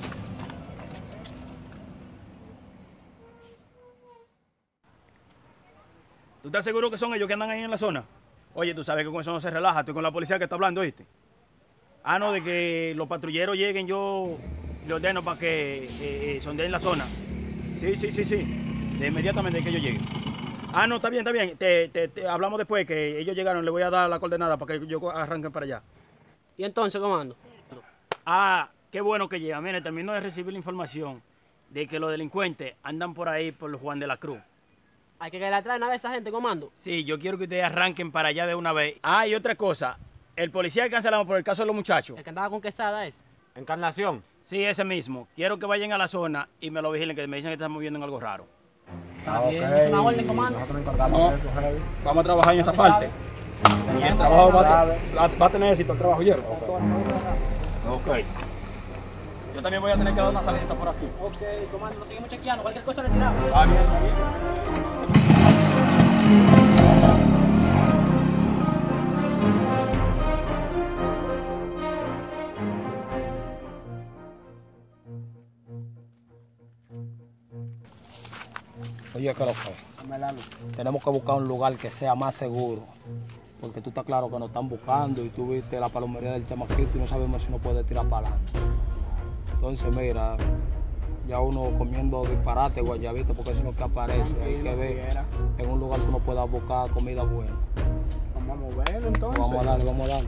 ¿Tú estás seguro que son ellos que andan ahí en la zona? Oye, tú sabes que con eso no se relaja, estoy con la policía que está hablando, ¿viste? Ah, no, de que los patrulleros lleguen, yo le ordeno para que eh, eh, sondeen la zona. Sí, sí, sí, sí, de inmediatamente que ellos lleguen. Ah, no, está bien, está bien, te, te, te hablamos después que ellos llegaron, le voy a dar la coordenada para que yo arranquen para allá. ¿Y entonces, comando? Ah, qué bueno que llega. Mire, termino de recibir la información de que los delincuentes andan por ahí por Juan de la Cruz. Hay que que la traen a ver esa gente, comando. Sí, yo quiero que ustedes arranquen para allá de una vez. Ah, y otra cosa, el policía que cancelamos por el caso de los muchachos. El que andaba con Quesada es. Encarnación. Sí, ese mismo. Quiero que vayan a la zona y me lo vigilen, que me dicen que están moviendo en algo raro. Está bien, es una orden, comando. No, vamos a trabajar en esa parte. Y el trabajo va a, va- va a tener éxito, el trabajo, ¿oyeron? Ok. Yo también voy a tener que dar una salida por aquí. Ok, comando, lo seguimos chequeando. Cualquier cosa le tiramos. Ah, bien, está bien. Oye, ¿qué es lo que? Tenemos que buscar un lugar que sea más seguro. Porque tú estás claro que nos están buscando y tú viste la palomería del chamaquito y no sabemos si nos puede tirar para adelante. Entonces, mira, ya uno comiendo disparate, guayabito, porque eso es lo que aparece. Hay que ver en un lugar que uno pueda buscar comida buena. Vamos a moverlo entonces. Vamos a darle, vamos a darle.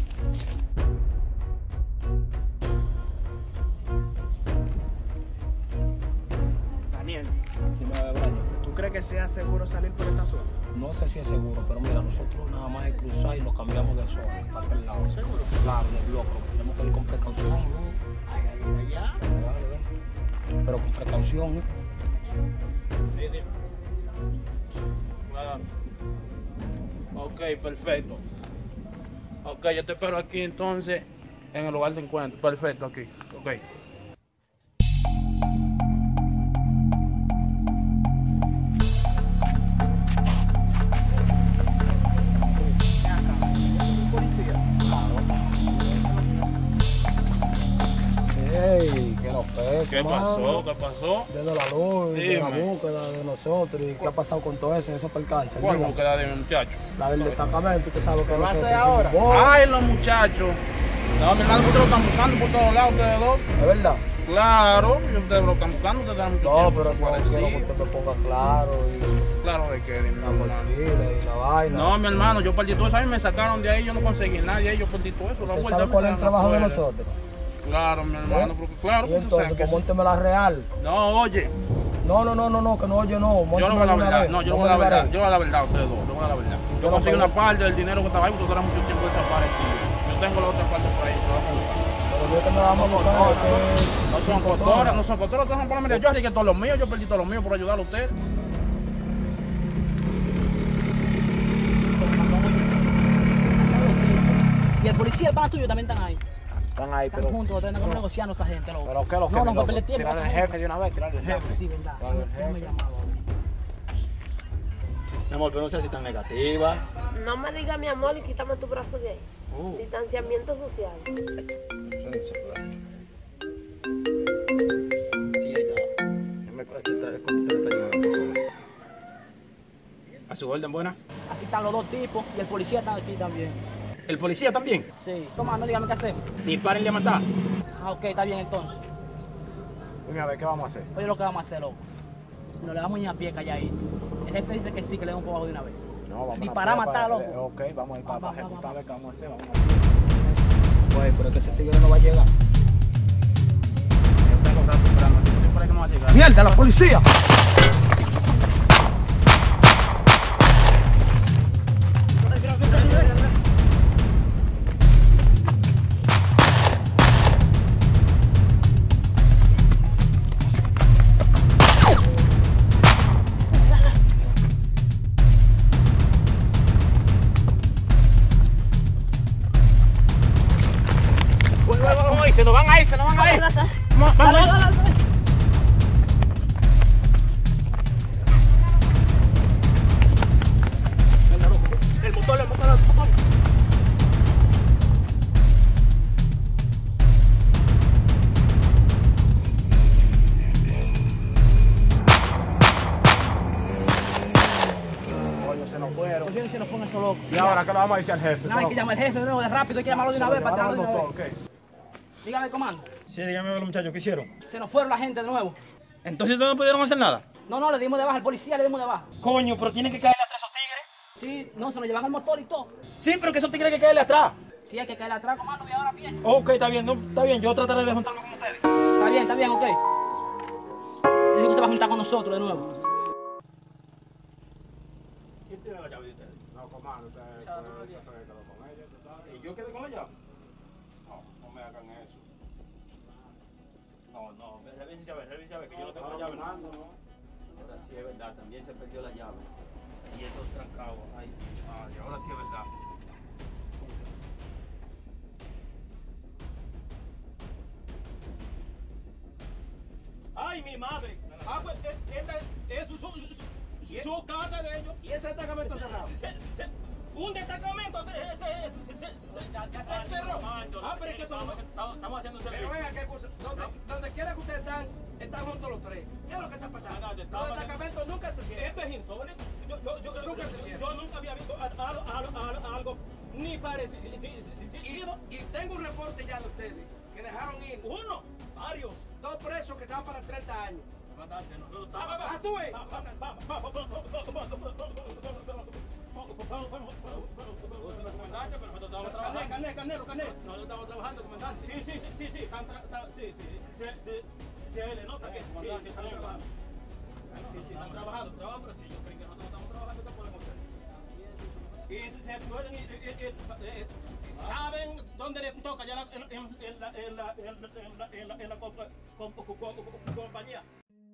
Daniel, ¿tú crees que sea seguro salir por esta zona? No sé si es seguro, pero mira, nosotros nada más es cruzar y nos cambiamos de zona para aquel lado. ¿Seguro? Claro, en el bloque. Tenemos que ir con precaución. ¿Allá? Pero con precaución, ¿eh? Sí, dime. Cuidado. Ok, perfecto. Ok, yo te espero aquí entonces en el lugar de encuentro. Perfecto, aquí. Ok. Ey, ¿qué nos pesa? ¿Qué pasó? ¿Qué pasó? Desde la luz, de la Dime. búsqueda de nosotros. ¿Y qué ha pasado con todo eso en esos percances? ¿Cuál Dígame. búsqueda de mi muchacho? La del destacamento, usted sabe que ¿Qué va a nosotros hacer ahora? hicimos voz. Ay, los muchachos. No, mi hermano, ustedes lo están buscando por todos lados, ustedes dos. ¿Es verdad? Claro, y ustedes lo están buscando, ustedes dan mucho No, tiempo pero yo quiero que desaparecidos. usted me ponga claro y Claro de que, dime, la mi hermano. mochila y la vaina. No, mi hermano, yo perdí todo eso, a mí me sacaron de ahí, yo no conseguí nadie, yo perdí todo eso. La ¿Usted vuelta sabe me cuál es el quedaron trabajo de afuera. nosotros? Claro, mi hermano, ¿Eh? porque claro, Y que tú entonces, sabes que... pues mónteme la real. No, oye, No, no, no, no, no, que no, yo no. yo no voy a la móntemela una verdad, vez, no, yo no me voy a la liberé. verdad, yo voy a la verdad a ustedes dos, yo voy a la verdad. Yo Yo no conseguí puedo. una parte del dinero que estaba ahí, porque tú eras mucho tiempo desaparecido. Yo tengo la otra parte por ahí, te vamos a buscar. Pero yo que me vamos a buscar, No, que- no son cotoras, no son cotoras, ustedes son por la mira. Yo arriesgué todos los míos, yo perdí todos los míos por ayudar a ustedes. Y el policía, el pana tuyo, también están ahí. Están ahí, Están pero... juntos, ustedes están negociando a esa gente, loco. Pero ¿qué es lo que No, mi no, loco? papel de tiempo. Tirarle al esa jefe gente. de una vez, tirarle al jefe. Sí, verdad. Tirarle al No me jefe. llamaba. Mi amor, pero no sé si tan negativa. No me digas mi amor y quítame tu brazo de ahí. Uh. Distanciamiento social. Sí, ella. Me parece que está llamando. A su orden, buenas. Aquí están los dos tipos y el policía está aquí también. ¿El policía también? Sí. Toma, no dígame qué hacemos. Dispárenle a matar. Ah, ok, está bien entonces. Dime a ver, ¿qué vamos a hacer? Oye, lo que vamos a hacer, loco. Nos le vamos a ir a pie calladito. El jefe dice que sí, que le damos por abajo de una vez. No, vamos Disparar a matar, para- loco. Ok, vamos a ir para, Vamos, para vamos, ejecutar a ver qué vamos a hacer. Vamos a Güey, pero es que ese tigre no va a llegar. Yo tengo rato esperando. ¿Tú por ahí que no va a llegar? ¡Mierda, la policía! Se nos van a ir, se nos van a ir. Vamos, vamos. El motor, el motor, el motor. Oye, se nos fueron. ¿Por qué se nos fueron esos locos? ¿Y ahora qué le vamos a decir al jefe? No, hay que llamar al jefe de nuevo, de rápido, hay que llamarlo de una Se vez lo para llevaron tirarlo de al una vez. doctor, ¿qué? Dígame, comando. Sí, dígame a los muchachos, ¿qué hicieron? Se nos fueron la gente de nuevo. Entonces no pudieron hacer nada. No, no, le dimos de baja al policía, le dimos de baja. Coño, pero tienen que caerle atrás a esos tigres. Sí, no, se nos llevan al motor y todo. Sí, pero que esos tigres hay que caerle atrás. Sí, hay que caer atrás, comando, y ahora a pie. Ok, está bien, no, está bien, yo trataré de juntarme con ustedes. Está bien, está bien, ok. Le digo que te vas a juntar con nosotros de nuevo. ¿Quién tiene la llave de ustedes? No, comando, usted usted se quedó con ella, tú sabes. ¿Y yo quedé con la llave? No, no me hagan eso. No, no, revisen a ver, revisen a ver, que yo no tengo No, la llave. comando, no. Ahora sí es verdad, también se perdió la llave. Y estos trancados. Ay, ay, ahora sí es verdad. ¡Ay, mi madre! Ah, pues, eh, esta es su, su, su, su- su casa de ellos. ¿Y ese destacamento cerrado? Se- se- se- un destacamento se, se, se, se, se, se, se- se cerró. Ah, pero es que eso no- estamos estamos haciendo un servicio. Pero venga, ¿qué cosa? Donde, donde quiera que ustedes están, están juntos los tres. ¿Qué es lo que está pasando? No, no, yo Los estaba- destacamentos nunca se cierran. Esto es insólito. Yo, yo, yo, Eso nunca se yo, cierra. yo nunca había visto a- a- a- a- algo ni parecido. Sí, sí, sí, sí, sí, no. Y tengo un reporte ya de ustedes, que dejaron ir Uno, varios. dos presos que estaban para treinta años. Ah, tú ves. Carnero, carnero, carnero. No, no estamos trabajando, comandante. Sí, sí, sí, sí, sí, están tra- tra- sí, sí, sí, se, se, se le nota que sí, que están trabajando. Sí, sí, están trabajando, trabajan, pero si ellos creen que nosotros estamos trabajando, ¿qué podemos hacer? Y se, se pueden ir, eh, eh, eh, saben dónde les toca ya la- en, en, en la, en la, en la, en la, en la, en la compa- com- com- com- com- compañía.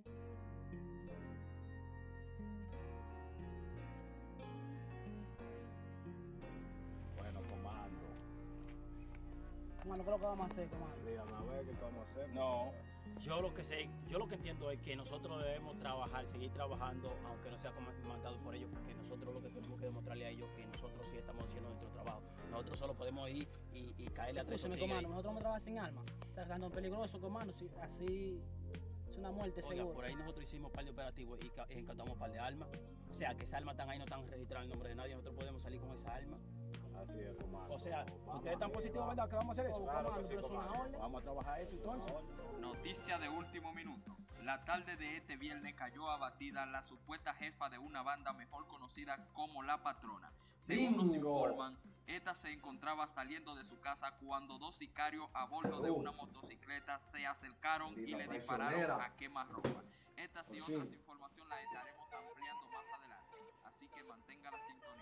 Bueno, comando. Comando, ¿qué es lo que vamos a hacer, comando? Dígame a ver qué vamos a hacer. No, Yo lo que sé, yo lo que entiendo es que nosotros debemos trabajar, seguir trabajando, aunque no sea mandado por ellos, porque nosotros lo que tenemos que demostrarle a ellos es que nosotros sí estamos haciendo nuestro trabajo. Nosotros solo podemos ir y, y caerle a tres Escúchame, comando, nosotros vamos a trabajar sin armas. Está tan peligroso, comando, si, así es una muerte Oiga, segura. por ahí nosotros hicimos un par de operativos y, ca- y encontramos un par de armas. O sea, que esas armas están ahí, no están registradas en nombre de nadie, nosotros podemos salir con esa arma. Así es, comando. O sea, ustedes están positivos, ¿verdad? Que vamos a hacer eso. Claro que Comando, sí, pero es una comando. orden. Vamos a trabajar eso entonces. Noticia de último minuto. La tarde de este viernes cayó abatida la supuesta jefa de una banda mejor conocida como La Patrona. Según nos Bingo. informan, esta se encontraba saliendo de su casa cuando dos sicarios a bordo de una motocicleta se acercaron y le dispararon traicionera. a quemarropa. Estas y Pues sí. otras informaciones las estaremos ampliando más adelante, así que mantenga la sintonía.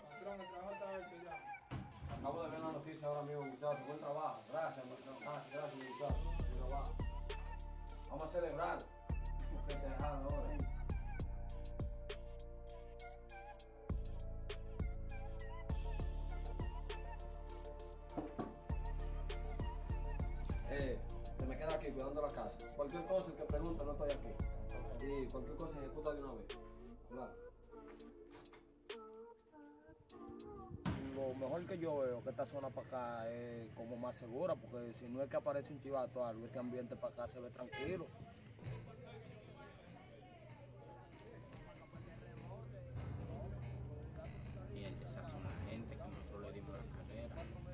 Acabo de ver la noticia ahora mismo, muchachos. Buen trabajo. Gracias, gracias, gracias, muchachos. Buen trabajo. Vamos a celebrar. Festejar ahora. Eh, se me queda aquí cuidando la casa. Cualquier cosa, el que pregunta, no estoy aquí. Y cualquier cosa ejecuta de una vez. Claro. Lo mejor que yo veo que esta zona para acá es como más segura, porque si no es que aparece un chivato o algo, este ambiente para acá se ve tranquilo. Y el esa zona gente que nosotros le dimos la carrera.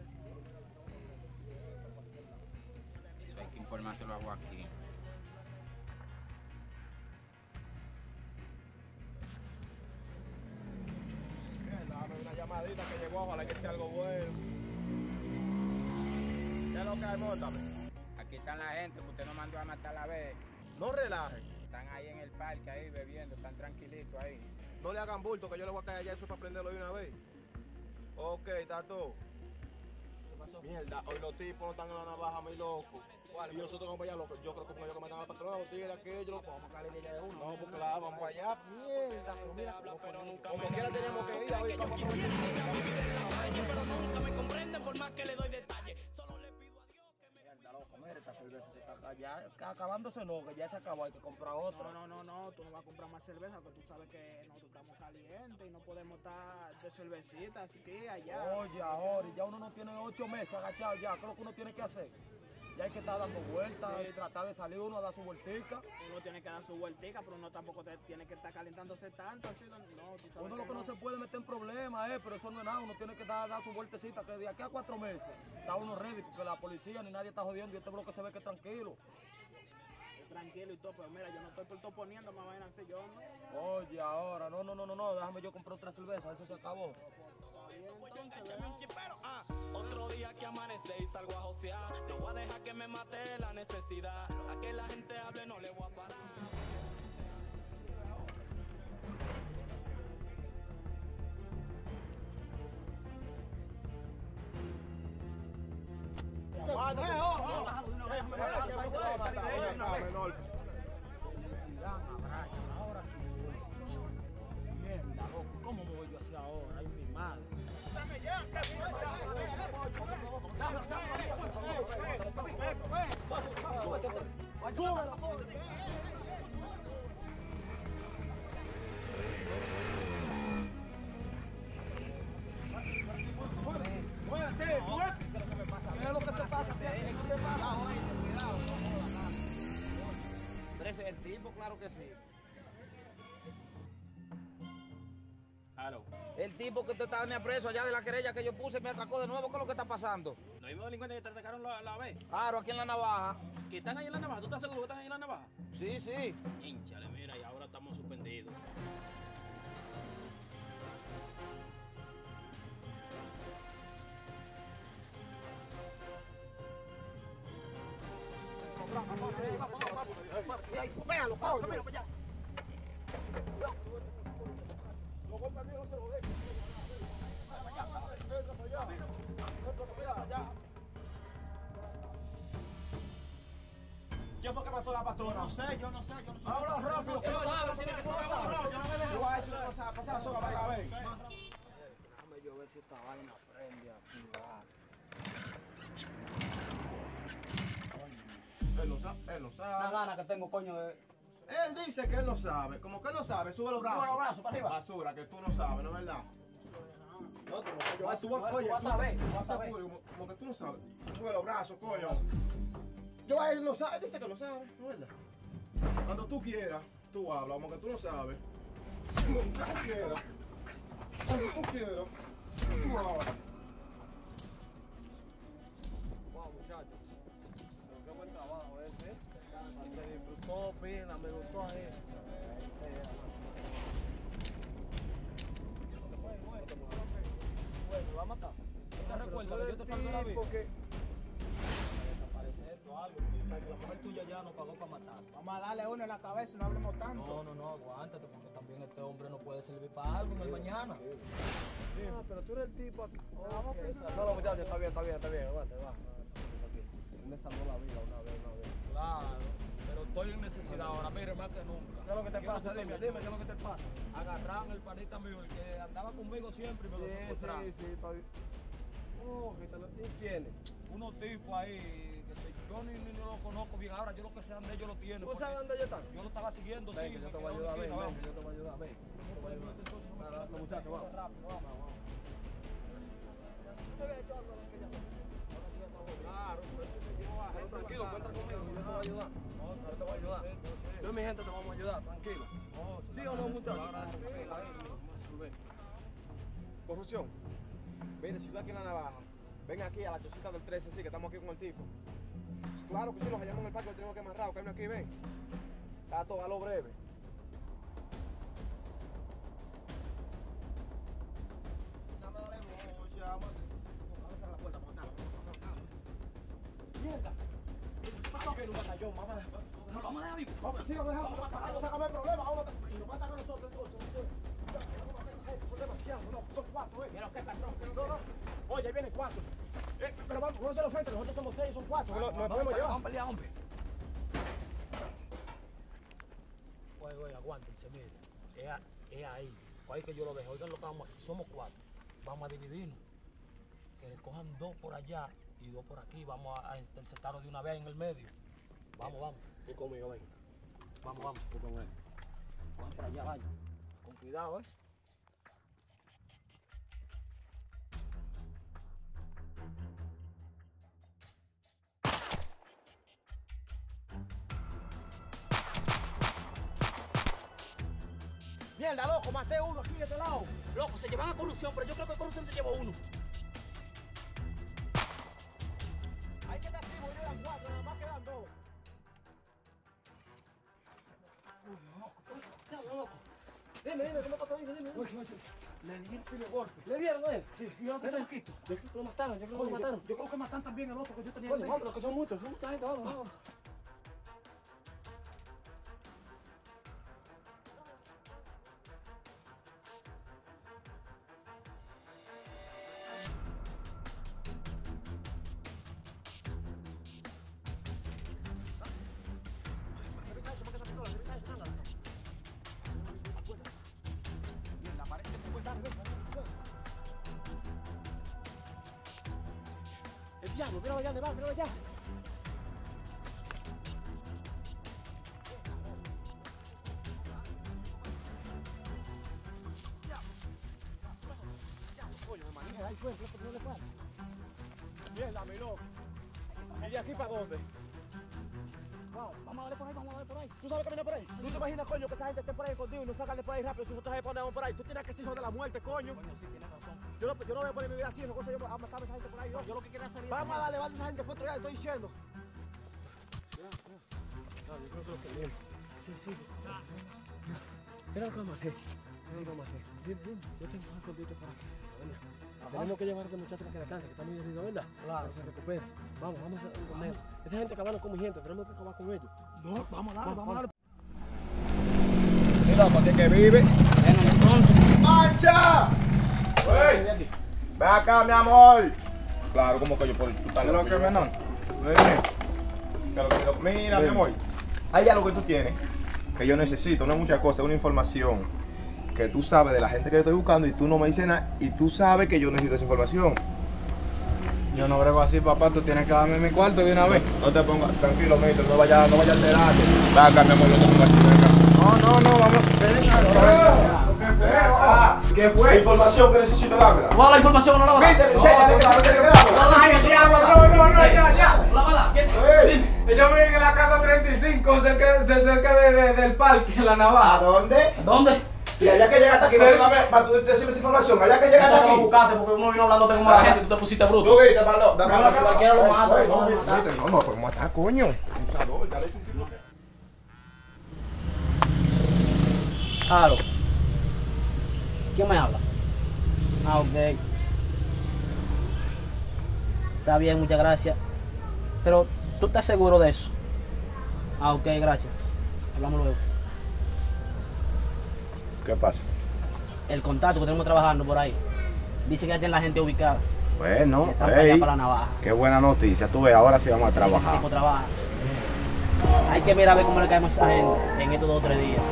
Eso hay que informárselo a Joaquín. Dame una llamadita que llegó, ojalá que sea algo bueno. ¿Qué es lo que hay? Móntame. Aquí están la gente que usted nos mandó a matar a la vez. No relaje. Están ahí en el parque, ahí bebiendo, están tranquilitos ahí. No le hagan bulto, que yo le voy a caer allá eso para prenderlo de una vez. Ok, está todo. ¿Qué pasó? Mierda, hoy los tipos no están en la navaja, mi loco. Y nosotros vamos para allá, loco. Yo creo que son ellos que matan a la patrona, los tigres, aquellos, loco. Vamos a caerle de uno. No, porque la vamos para allá. Mierda, pero mira, como, como quiera tenemos que ir a ver cómo Quisiera ir a vivir en la calle, pero nunca me comprenden por más que le doy detalles. Solo le pido a Dios que me... Mierda, loco, mira, esta cerveza se está acá, ya acabándose no, que ya se acabó, hay que comprar otra. No, no, no, no, tú no vas a comprar más cerveza, porque tú sabes que nosotros estamos calientes y no podemos estar de cervecita, así que allá. Oye, ahora, ya uno no tiene ocho meses agachado ya, ¿qué es lo que uno tiene que hacer? Ya hay que estar dando vueltas, Sí. tratar de salir uno a dar su vueltica. Uno tiene que dar su vueltica, pero uno tampoco te- tiene que estar calentándose tanto, así, no, no, tú sabes Uno lo que no no. se puede meter en problemas, eh, pero eso no es nada, uno tiene que dar, dar su vueltecita, que de aquí a cuatro meses está uno ready, porque la policía ni nadie está jodiendo y este bloque se ve que es tranquilo. Tranquilo y todo, pero mira, yo no estoy por todo poniendo, me vayan a hacer yo, ¿no? Oye, ahora, no, no, no, no, no, déjame yo comprar otra cerveza, eso se acabó. Échame un chipero, ah. Otro día que amanece y salgo a josear. No voy a dejar que me mate la necesidad. A que la gente hable no le voy a parar. Ahora sí. Mierda, loco, ¿cómo me voy yo hacia ahora? Ay, mi madre. Muévete, muévete. ¿Qué es lo que me pasa? ¿Qué es lo que te pasa? ¿Qué te pasa? Cuidado, no jodas. Pero ese es el tipo, claro que sí. Claro. El tipo que te estaba en preso allá de la querella que yo puse me atracó de nuevo, ¿qué es lo que está pasando? Los mismos delincuentes que te atacaron la, la vez. Claro, aquí en la navaja. ¿Que están ahí en la navaja? ¿Tú estás seguro que están ahí en la navaja? Sí, sí. Hínchale, mira, y ahora estamos suspendidos. Véalo, cámelo para allá. ¿Quién fue que mató a la patrona? No sé, yo no sé, yo no sé. Habla rápido, Usted que sabe, no tiene que no saber. sabe. Yo no me dejo. Yo voy a decir una cosa, pasa la soga para ver. Déjame yo ver si esta vaina prende aquí, vale. él lo sabe. Él lo Una sabe. gana que tengo, coño, de... Él dice que él lo sabe. Como que él lo sabe, sube los brazos. Sube los brazos para arriba. Basura, que tú no sabes, ¿no es verdad? No, tú, yo, vas- tú, tú vas- oye, tú vas a tú- ver, tú vas a tú- ver. Como, como que tú no sabes. Sube los brazos, coño. Yo a él lo sabe, él dice que lo sabe, ¿no es verdad? Cuando tú quieras, tú hablas, como que tú no sabes. Cuando tú quieras. Cuando tú quieras, tú hablas. Wow, muchachos. Qué buen trabajo ese. ¿eh? Me disfrutó, pila, me gustó ahí. Bueno, ¿me va a matar? ¿Te recuerdas que yo te salvé la vida? Porque... Desaparecer o algo. La mujer tuya ya nos pagó para matar. Vamos a darle uno en la cabeza y no hablemos tanto. No, no, no, aguántate, porque también este hombre no puede servir para algo en el mañana. Ah, pero tú eres el tipo aquí. Okay. No, no, muchachos, está bien, está bien, está bien. Aguante, va. Él me salvó la vida una vez, una vez. Claro, pero estoy en necesidad ahora, mire, más que nunca. ¿Qué es lo que te Quiero pasa? que Dime, usted dime, ¿qué es lo que te pasa? Agarraron el panita mío, el que andaba conmigo siempre y me lo Sí, secuestraron. sí, sí, está bien. Oh, que te lo... ¿Y quién es? Unos tipos ahí, que sé, yo ni, ni no lo conozco bien ahora, yo lo que sé de ellos lo tienen. ¿Tú porque sabes dónde ellos están? Yo lo estaba siguiendo, Ven, sí. que yo me te voy a quedé ayudar, en ven, esquina, ven, vamos. que yo te voy a ayudar, ven. Te voy a ayudar. Dale, dale, muchachos, vamos. Claro, por eso me llevo a gente. Tranquilo, cuenta conmigo, yo te voy a ayudar. Yo te voy a ayudar. Yo y mi gente te vamos a ayudar, tranquilo. ¿Sí o no, muchachos? Corrupción. Mire, ciudad aquí en la Navaja. Ven aquí a la chocita del trece, sí, que estamos aquí con el tipo. Claro que sí, nos hallamos en el parque, lo tenemos que amarrar, que aquí, ven. Está todo a lo breve. Dame, dale, mocha, vamos a cerrar la puerta, vamos a matarlo, vamos a matarlo. Mierda. Vamos a ver un batallón, vamos a dejar. No, lo vamos a dejar vivo. Vamos, sí, vamos a dejar, vamos a sacarme el problema, vamos a matar. Y nos matan a nosotros, entonces. Son demasiado, no, son cuatro, eh. Mira, ¿qué patrón? No, no. Oye, ahí vienen cuatro. Eh, pero vamos, no se lo frente, nosotros somos tres y son cuatro. Nos podemos llevar. Vamos a pelear, hombre. Oye, oye, aguántense, mire. Es, a- es ahí. Fue ahí que yo lo dejé. Oigan lo que vamos a hacer. Somos cuatro. Vamos a dividirnos. Que cojan dos por allá y dos por aquí. Vamos a, a interceptarlos de una vez en el medio. Vamos, vamos. Tú conmigo, ven. Vamos, vamos. Tú con él. Vamos para allá, vaya. Con cuidado, ¿eh? Mierda, loco, maté uno aquí de este lado. Loco, se llevan a corrupción, pero yo creo que corrupción se llevó uno. Hay que estar activo, y quedan cuatro, nada más quedan dos. Dime, dime, ¿cómo pasó? Dime, dime. Oye, oye, le di el pile golpe. ¿Le dieron a él? Sí, y yo no Mira. te quito. Yo creo que lo mataron, yo creo que Oye, lo yo, mataron. yo creo que matan también el otro que yo tenía. Oye, en vamos, mente. pero que son muchos, son mucha gente, vamos, vamos. Mierda, parece que se fue tarde. El diablo, míralo allá, Neval, míralo allá. Coño, me maneja, ahí fue, no le pasa. Mierda, mi loco. ¿Y de aquí para dónde? Vamos, vamos a darle por ahí, vamos a darle por ahí. ¿Tú sabes caminar por ahí? ¿Tú te imaginas, coño, que esa gente esté por ahí escondido y nos sacan de por ahí rápido si nosotros sabemos por ahí por ahí? Tú tienes que ser hijo de la muerte, coño. Coño, sí, tienes razón. Yo no, yo no voy a poner mi vida así, no cosa yo a matar a esa gente por ahí. ¿no? Yo lo que quiero hacer es... Vamos a darle, vale a esa gente por otro lado, estoy diciendo. No, yo creo que lo que viene. Sí, sí. Mira lo que vamos a hacer. Mira lo que vamos a hacer. Dime, dime. Yo tengo un escondite por aquí, ¿verdad? Tenemos que llevar a este muchacho para que descanse, que está muy herido, ¿verdad? Claro. Para que se recupere. Vamos, vamos a comer. Esa gente acabaron con mi gente, tenemos que acabar con ellos. No, vamos a darle, vamos a darle. Mira, ¿para qué que vive? Venga, entonces. ¡Mancha! Ey, ¡Ven acá, mi amor! Claro, como que yo por tu tal. ¿Qué es lo que, menor? Mira, mi amor, hay algo que tú tienes que yo necesito, no es mucha cosa, es una información que tú sabes de la gente que yo estoy buscando y tú no me dices nada y tú sabes que yo necesito esa información. Yo no brego así, papá. Tú tienes que darme mi cuarto de una vez. No te pongas, tranquilo, Mister, no vaya, no vaya a alterarte. Venga, mi amor, yo te pongo así, venga. No, no, no, vamos. ¿Qué fue? Información que necesito dámela. ¿Cuál la información? No la vas a dar. Viste, enséñale que la tiene que dámela. No, no, no, ya, ya. ¿No la vas a dar? Dime. Ellos viven en la casa treinta y cinco, cerca, cerca de, de, del parque, en la Navaja. ¿A dónde? ¿Dónde? Y allá que llegaste aquí, Sí. dame, para tú decirme esa información, allá que llegaste Eso aquí. lo buscaste porque uno vino hablándote como la gente y tú te pusiste bruto. Tú viste, Pablo, dame la Cualquiera lo mata. No, no, no, pues matar, coño. Abusador, dale tu tiro. Claro. ¿Quién me habla? Ah, ok. Está bien, muchas gracias. Pero, ¿tú estás seguro de eso? Ah, ok, gracias. Hablamos luego. ¿Qué pasa? El contacto que tenemos trabajando por ahí. Dice que ya tiene la gente ubicada. Bueno, Están para allá, ey, para la Navaja. qué buena noticia. Tú ves, ahora sí vamos a El trabajar. tipo trabaja. Hay que mirar a ver cómo le caemos a esa gente en estos dos o tres días.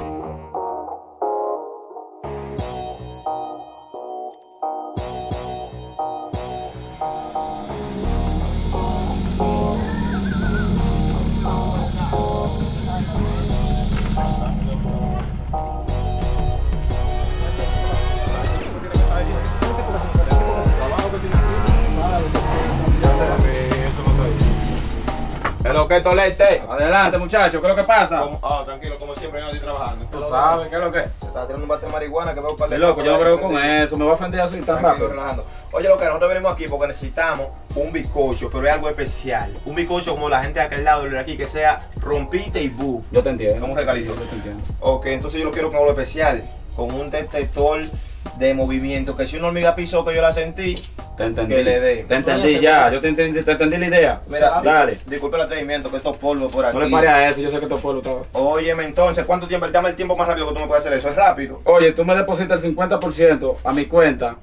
¿Qué lo que es Tolete? Adelante, muchachos, ¿qué es lo que pasa? Como- Ah, tranquilo, como siempre, yo no estoy trabajando. Tú sabes, ¿qué es lo que es? Se está tirando un bate de marihuana que veo para Mi loco, yo no creo con eso, me va a ofender así tan Tranquilo, rápido. relajando. Oye, lo que nosotros venimos aquí porque necesitamos un bizcocho, pero es algo especial. Un bizcocho como la gente de aquel lado de aquí, que sea rompite y buff. Yo te entiendo. Como un regalito. Yo te entiendo. Ok, entonces yo lo quiero con algo especial, con un detector de movimiento, que si una hormiga pisó que yo la sentí, Te entendí. que le dé. Te entendí ya, yo te entendí, te entendí la idea. Mira, Dale. di- disculpe el atrevimiento, que estos polvos por aquí. No le pares a eso, yo sé que tu pueblo está. Óyeme, entonces, ¿cuánto tiempo? Dame el tiempo más rápido que tú me puedes hacer eso. ¿Es rápido? Oye, tú me depositas el cincuenta por ciento a mi cuenta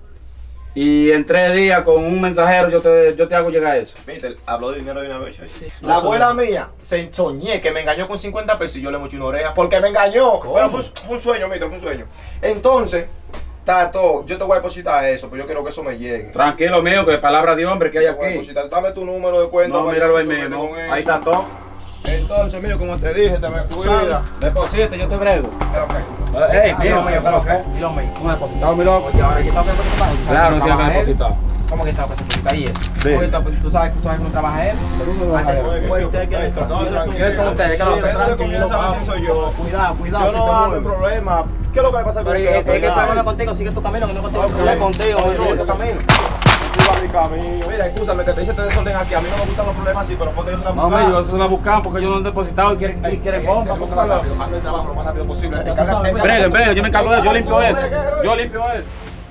y en tres días con un mensajero yo te, yo te hago llegar eso. Viste, habló de dinero de una vez. La abuela mía se soñé que me engañó con cincuenta pesos y yo le moché una oreja porque me engañó. ¿Cómo? Pero fue, un- fue un sueño, mira, fue un sueño. Entonces, Tato, yo te voy a depositar eso, pero yo quiero que eso me llegue. Tranquilo mío, que palabra de hombre que hay Te voy a aquí. depositar. Dame tu número de cuenta. No, para míralo yo ahí someterte mismo. con eso. Ahí está todo. Entonces, mío, como te dije, te me cuida. Deposite, yo te brego. Pero ok. Ey, Dilo mira, mío, pero ok. Dilo mío. ¿cómo depositado, mi loco? Oye, ahora que está depositado. Claro, no tiene que ¿Trabaja él? depositar. ¿Cómo que está depositado? ¿Y eso? Sí. ¿Cómo que está- ¿Tú sabes que tú sabes que no trabaja él? Antes- Oye, que Pues sí, usted que ok, le- no, ¿quiénes tranquilo. son ustedes? Que lo Ustedes tranquilo, comienzan a saber quién soy yo. Cuidado, cuidado. Yo si no te ando mueves. en problema. ¿Qué es lo que le pasa con Pero usted? es que el Cuidado. problema contigo, sigue tu camino, que no contigo. Ok. No es contigo, Oye, sigue tu camino. Sigo a mi camino. Mira, escúchame que te hice este desorden aquí. A mí no me gustan los problemas así, pero fue que yo soy una No, buscada. amigo, eso es una buscada porque yo no he depositado y quiere, y quiere bomba. Hazme el trabajo lo más rápido posible. Breve, breve, yo me encargo de eso, yo limpio eso. Yo limpio eso.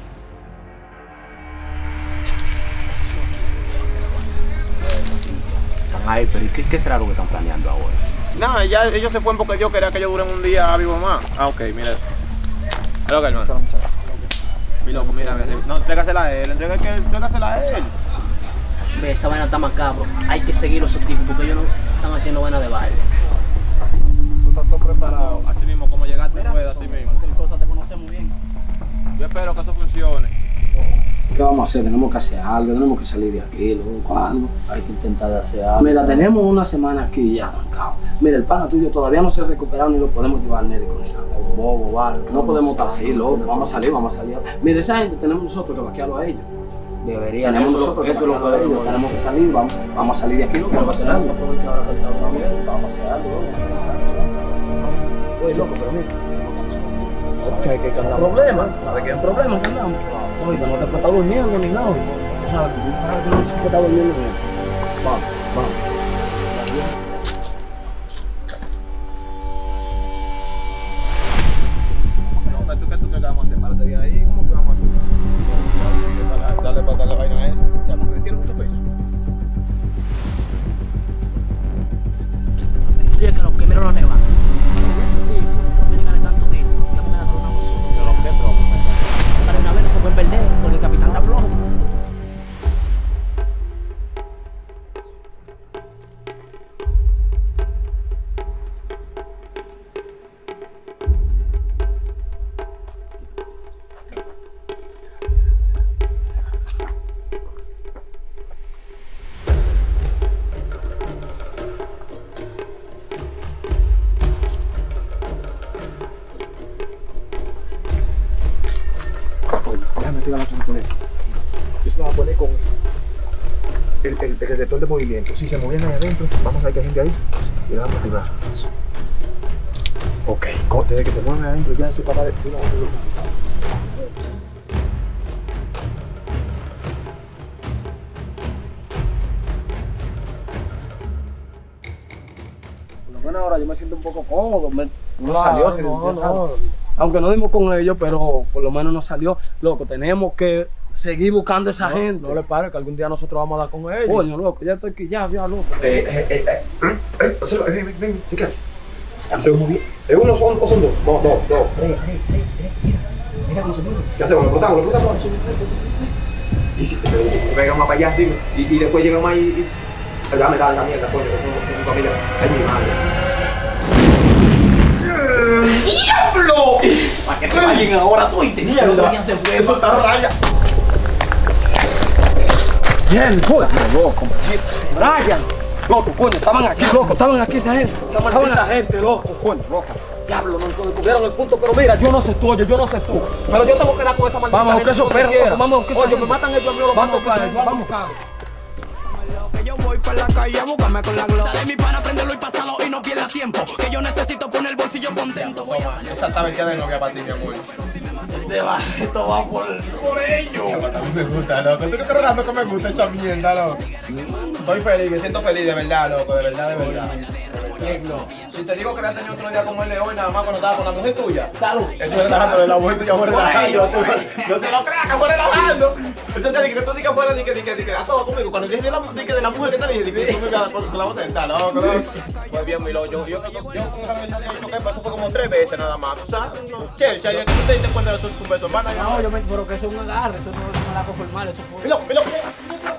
Ay, pero ¿y qué, qué será lo que están planeando ahora? No, ya ellos se fueron porque yo quería que ellos duren un día vivo más. Ah, ok, mira. Es lo que hermano. Mi loco, mira, mira, no, entrégasela a él, entrega que- entrégasela a él. Ve, esa vaina está macabro. Hay que seguir esos tipos porque ellos no están haciendo vaina de baile. Tú estás todo preparado. Así mismo, como llegaste, puedes, así mismo. Cualquier cosa te conocemos bien. Yo espero que eso funcione. ¿Qué vamos a hacer? Tenemos que hacer algo, tenemos que salir de aquí, loco, algo. Hay que intentar de hacer algo. Mira, tenemos una semana aquí ya trancado. Mira, el pana tuyo todavía no se ha recuperado ni lo podemos llevar al médico ni nada. Bobo, vale. No podemos estar así, loco. Vamos a salir, vamos a salir. Mira, esa gente tenemos nosotros que vaquearlo a ellos. Debería. Tenemos eso nosotros que eso es lo vaquearlo a ellos. Tenemos que salir, vamos, vamos a salir de aquí, loco. Vamos a hacer algo. Vamos, vamos a hacer algo, loco. Vamos a hacer algo. Oye, loco, pero mira. ¿Sabes que hay problema? ¿Sabes que hay un problema que andamos? Ahorita no te puedes estar durmiendo ni nada. ¿Sabes que no se puede estar durmiendo? Vamos, vamos. No, ¿tú qué tú crees que vamos a hacer? Párate de ahí, ¿cómo que vamos a hacer? Dale para darle vaina a eso. Ya, porque tiene mucho peso. Oye, que lo que mira lo neva. Esos tipos, no me llegan de tanto tiro. Y vamos a quedar con una nosotros. Pero qué broma. Para una vez no se puede perder porque el capitán está flojo. investigar la tuya. Yo se la voy a poner con el, el, el detector de movimiento. Si se movían ahí adentro, vamos a ver que hay gente ahí y le vamos a activar. Ok, desde que se mueven ahí adentro ya su papá de una vez. Bueno, ahora yo me siento un poco cómodo. Me, no Claro, salió. sin- no, no. Aunque no dimos con ellos, pero por lo menos nos salió. Loco, tenemos que seguir buscando a esa No, gente. no le pare que algún día nosotros vamos a dar con ellos. Coño, loco, ya estoy aquí, ya, ya, loco. Eh, eh, eh, eh, eh, observa, ven, ven, ven, chequea. Se ve muy bien. ¿Es uno o son, o son dos? No, dos, dos. Mira cómo se mueve. ¿Qué hacemos? ¿Lo explotamos? ¿Lo explotamos? Y si, pero, y si pegamos para allá, dime, y, y después llegamos ahí y... y dame, dale, dame mierda, coño, que somos mi familia. Ay, mi madre. ¡Diablo! Para que se vayan ahora, tú y te Mierda, eso está raya. Bien, joder, loco. Brian, loco, coño, estaban aquí, loco, estaban aquí esa gente. Estaban esa gente, loco, coño, loco. Diablo, no descubrieron el punto, pero mira, yo no sé tú, oye, yo no sé tú. Pero yo tengo que dar con esa maldita. Vamos, que eso perro, vamos, que eso. Oye, me matan ellos a mí, vamos a buscar, vamos a buscar. Que yo voy por la calle, búscame con la glow. Dale mi pana, préndelo y pásalo y no pierda tiempo. Que yo necesito poner el bolsillo contento. Voy a salir. Esa taberna de novia para ti, mi amor. Esto va por, por ellos. A mí me gusta, loco. ¿Tú crees que que me gusta esa mierda, loco? Estoy feliz, me siento feliz, de verdad, loco, de verdad, de verdad. Si te digo que había tenido otro día como el león, nada más cuando estaba con la mujer tuya. Salud. Eso es relajando, de la mujer tuya fue relajando. No te lo creas que fue relajando. Eso te dije que tú digas fuera, di que, di que, di que, a todo conmigo. Cuando dije de la, di que de la mujer que te dije, di que tú me quedas con la botella, loco, loco. Pues bien, mi loco, yo, yo, yo, yo con esa vez yo choqué, pero eso fue como tres veces nada más. ¿Tú sabes? Chelcha, yo no te diste cuenta de tu beso, hermana. No, yo me, pero que eso es un agarre, eso no es un acto formal, eso fue. Mira, mira, mira.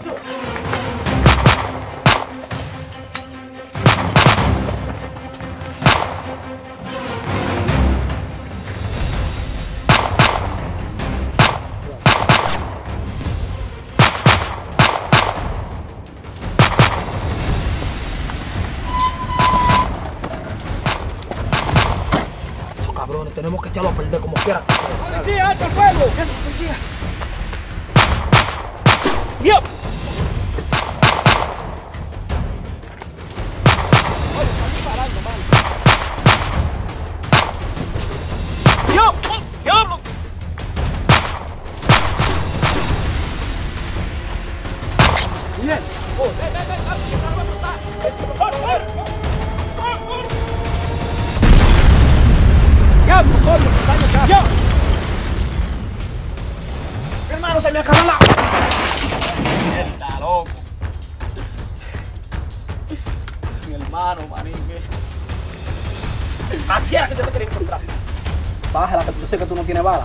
Esos cabrones, tenemos que echarlo a perder como quiera. ¡Policía, alto el fuego! ¡Policía! ¡Yep! ¡Yo! ¡Diablo! Bien. Oh, ven, ven, ven, que no va a pasar. ¡Diablo, coño! ¡Ya! Hermano, se me acabó la... Mierda, loco. Mi hermano, manique. Así era que yo te quería encontrar. Bájala, que yo sé que tú no tienes bala.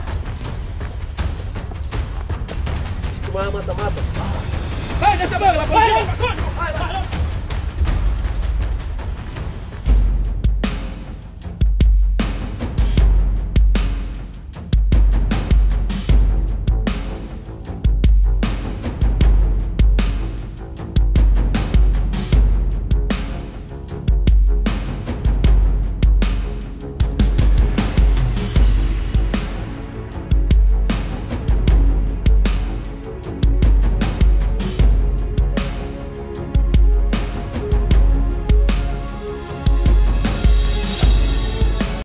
Si tú me vas a matar, mata. ¡Ven, ese mueve la policía! ¡Coño!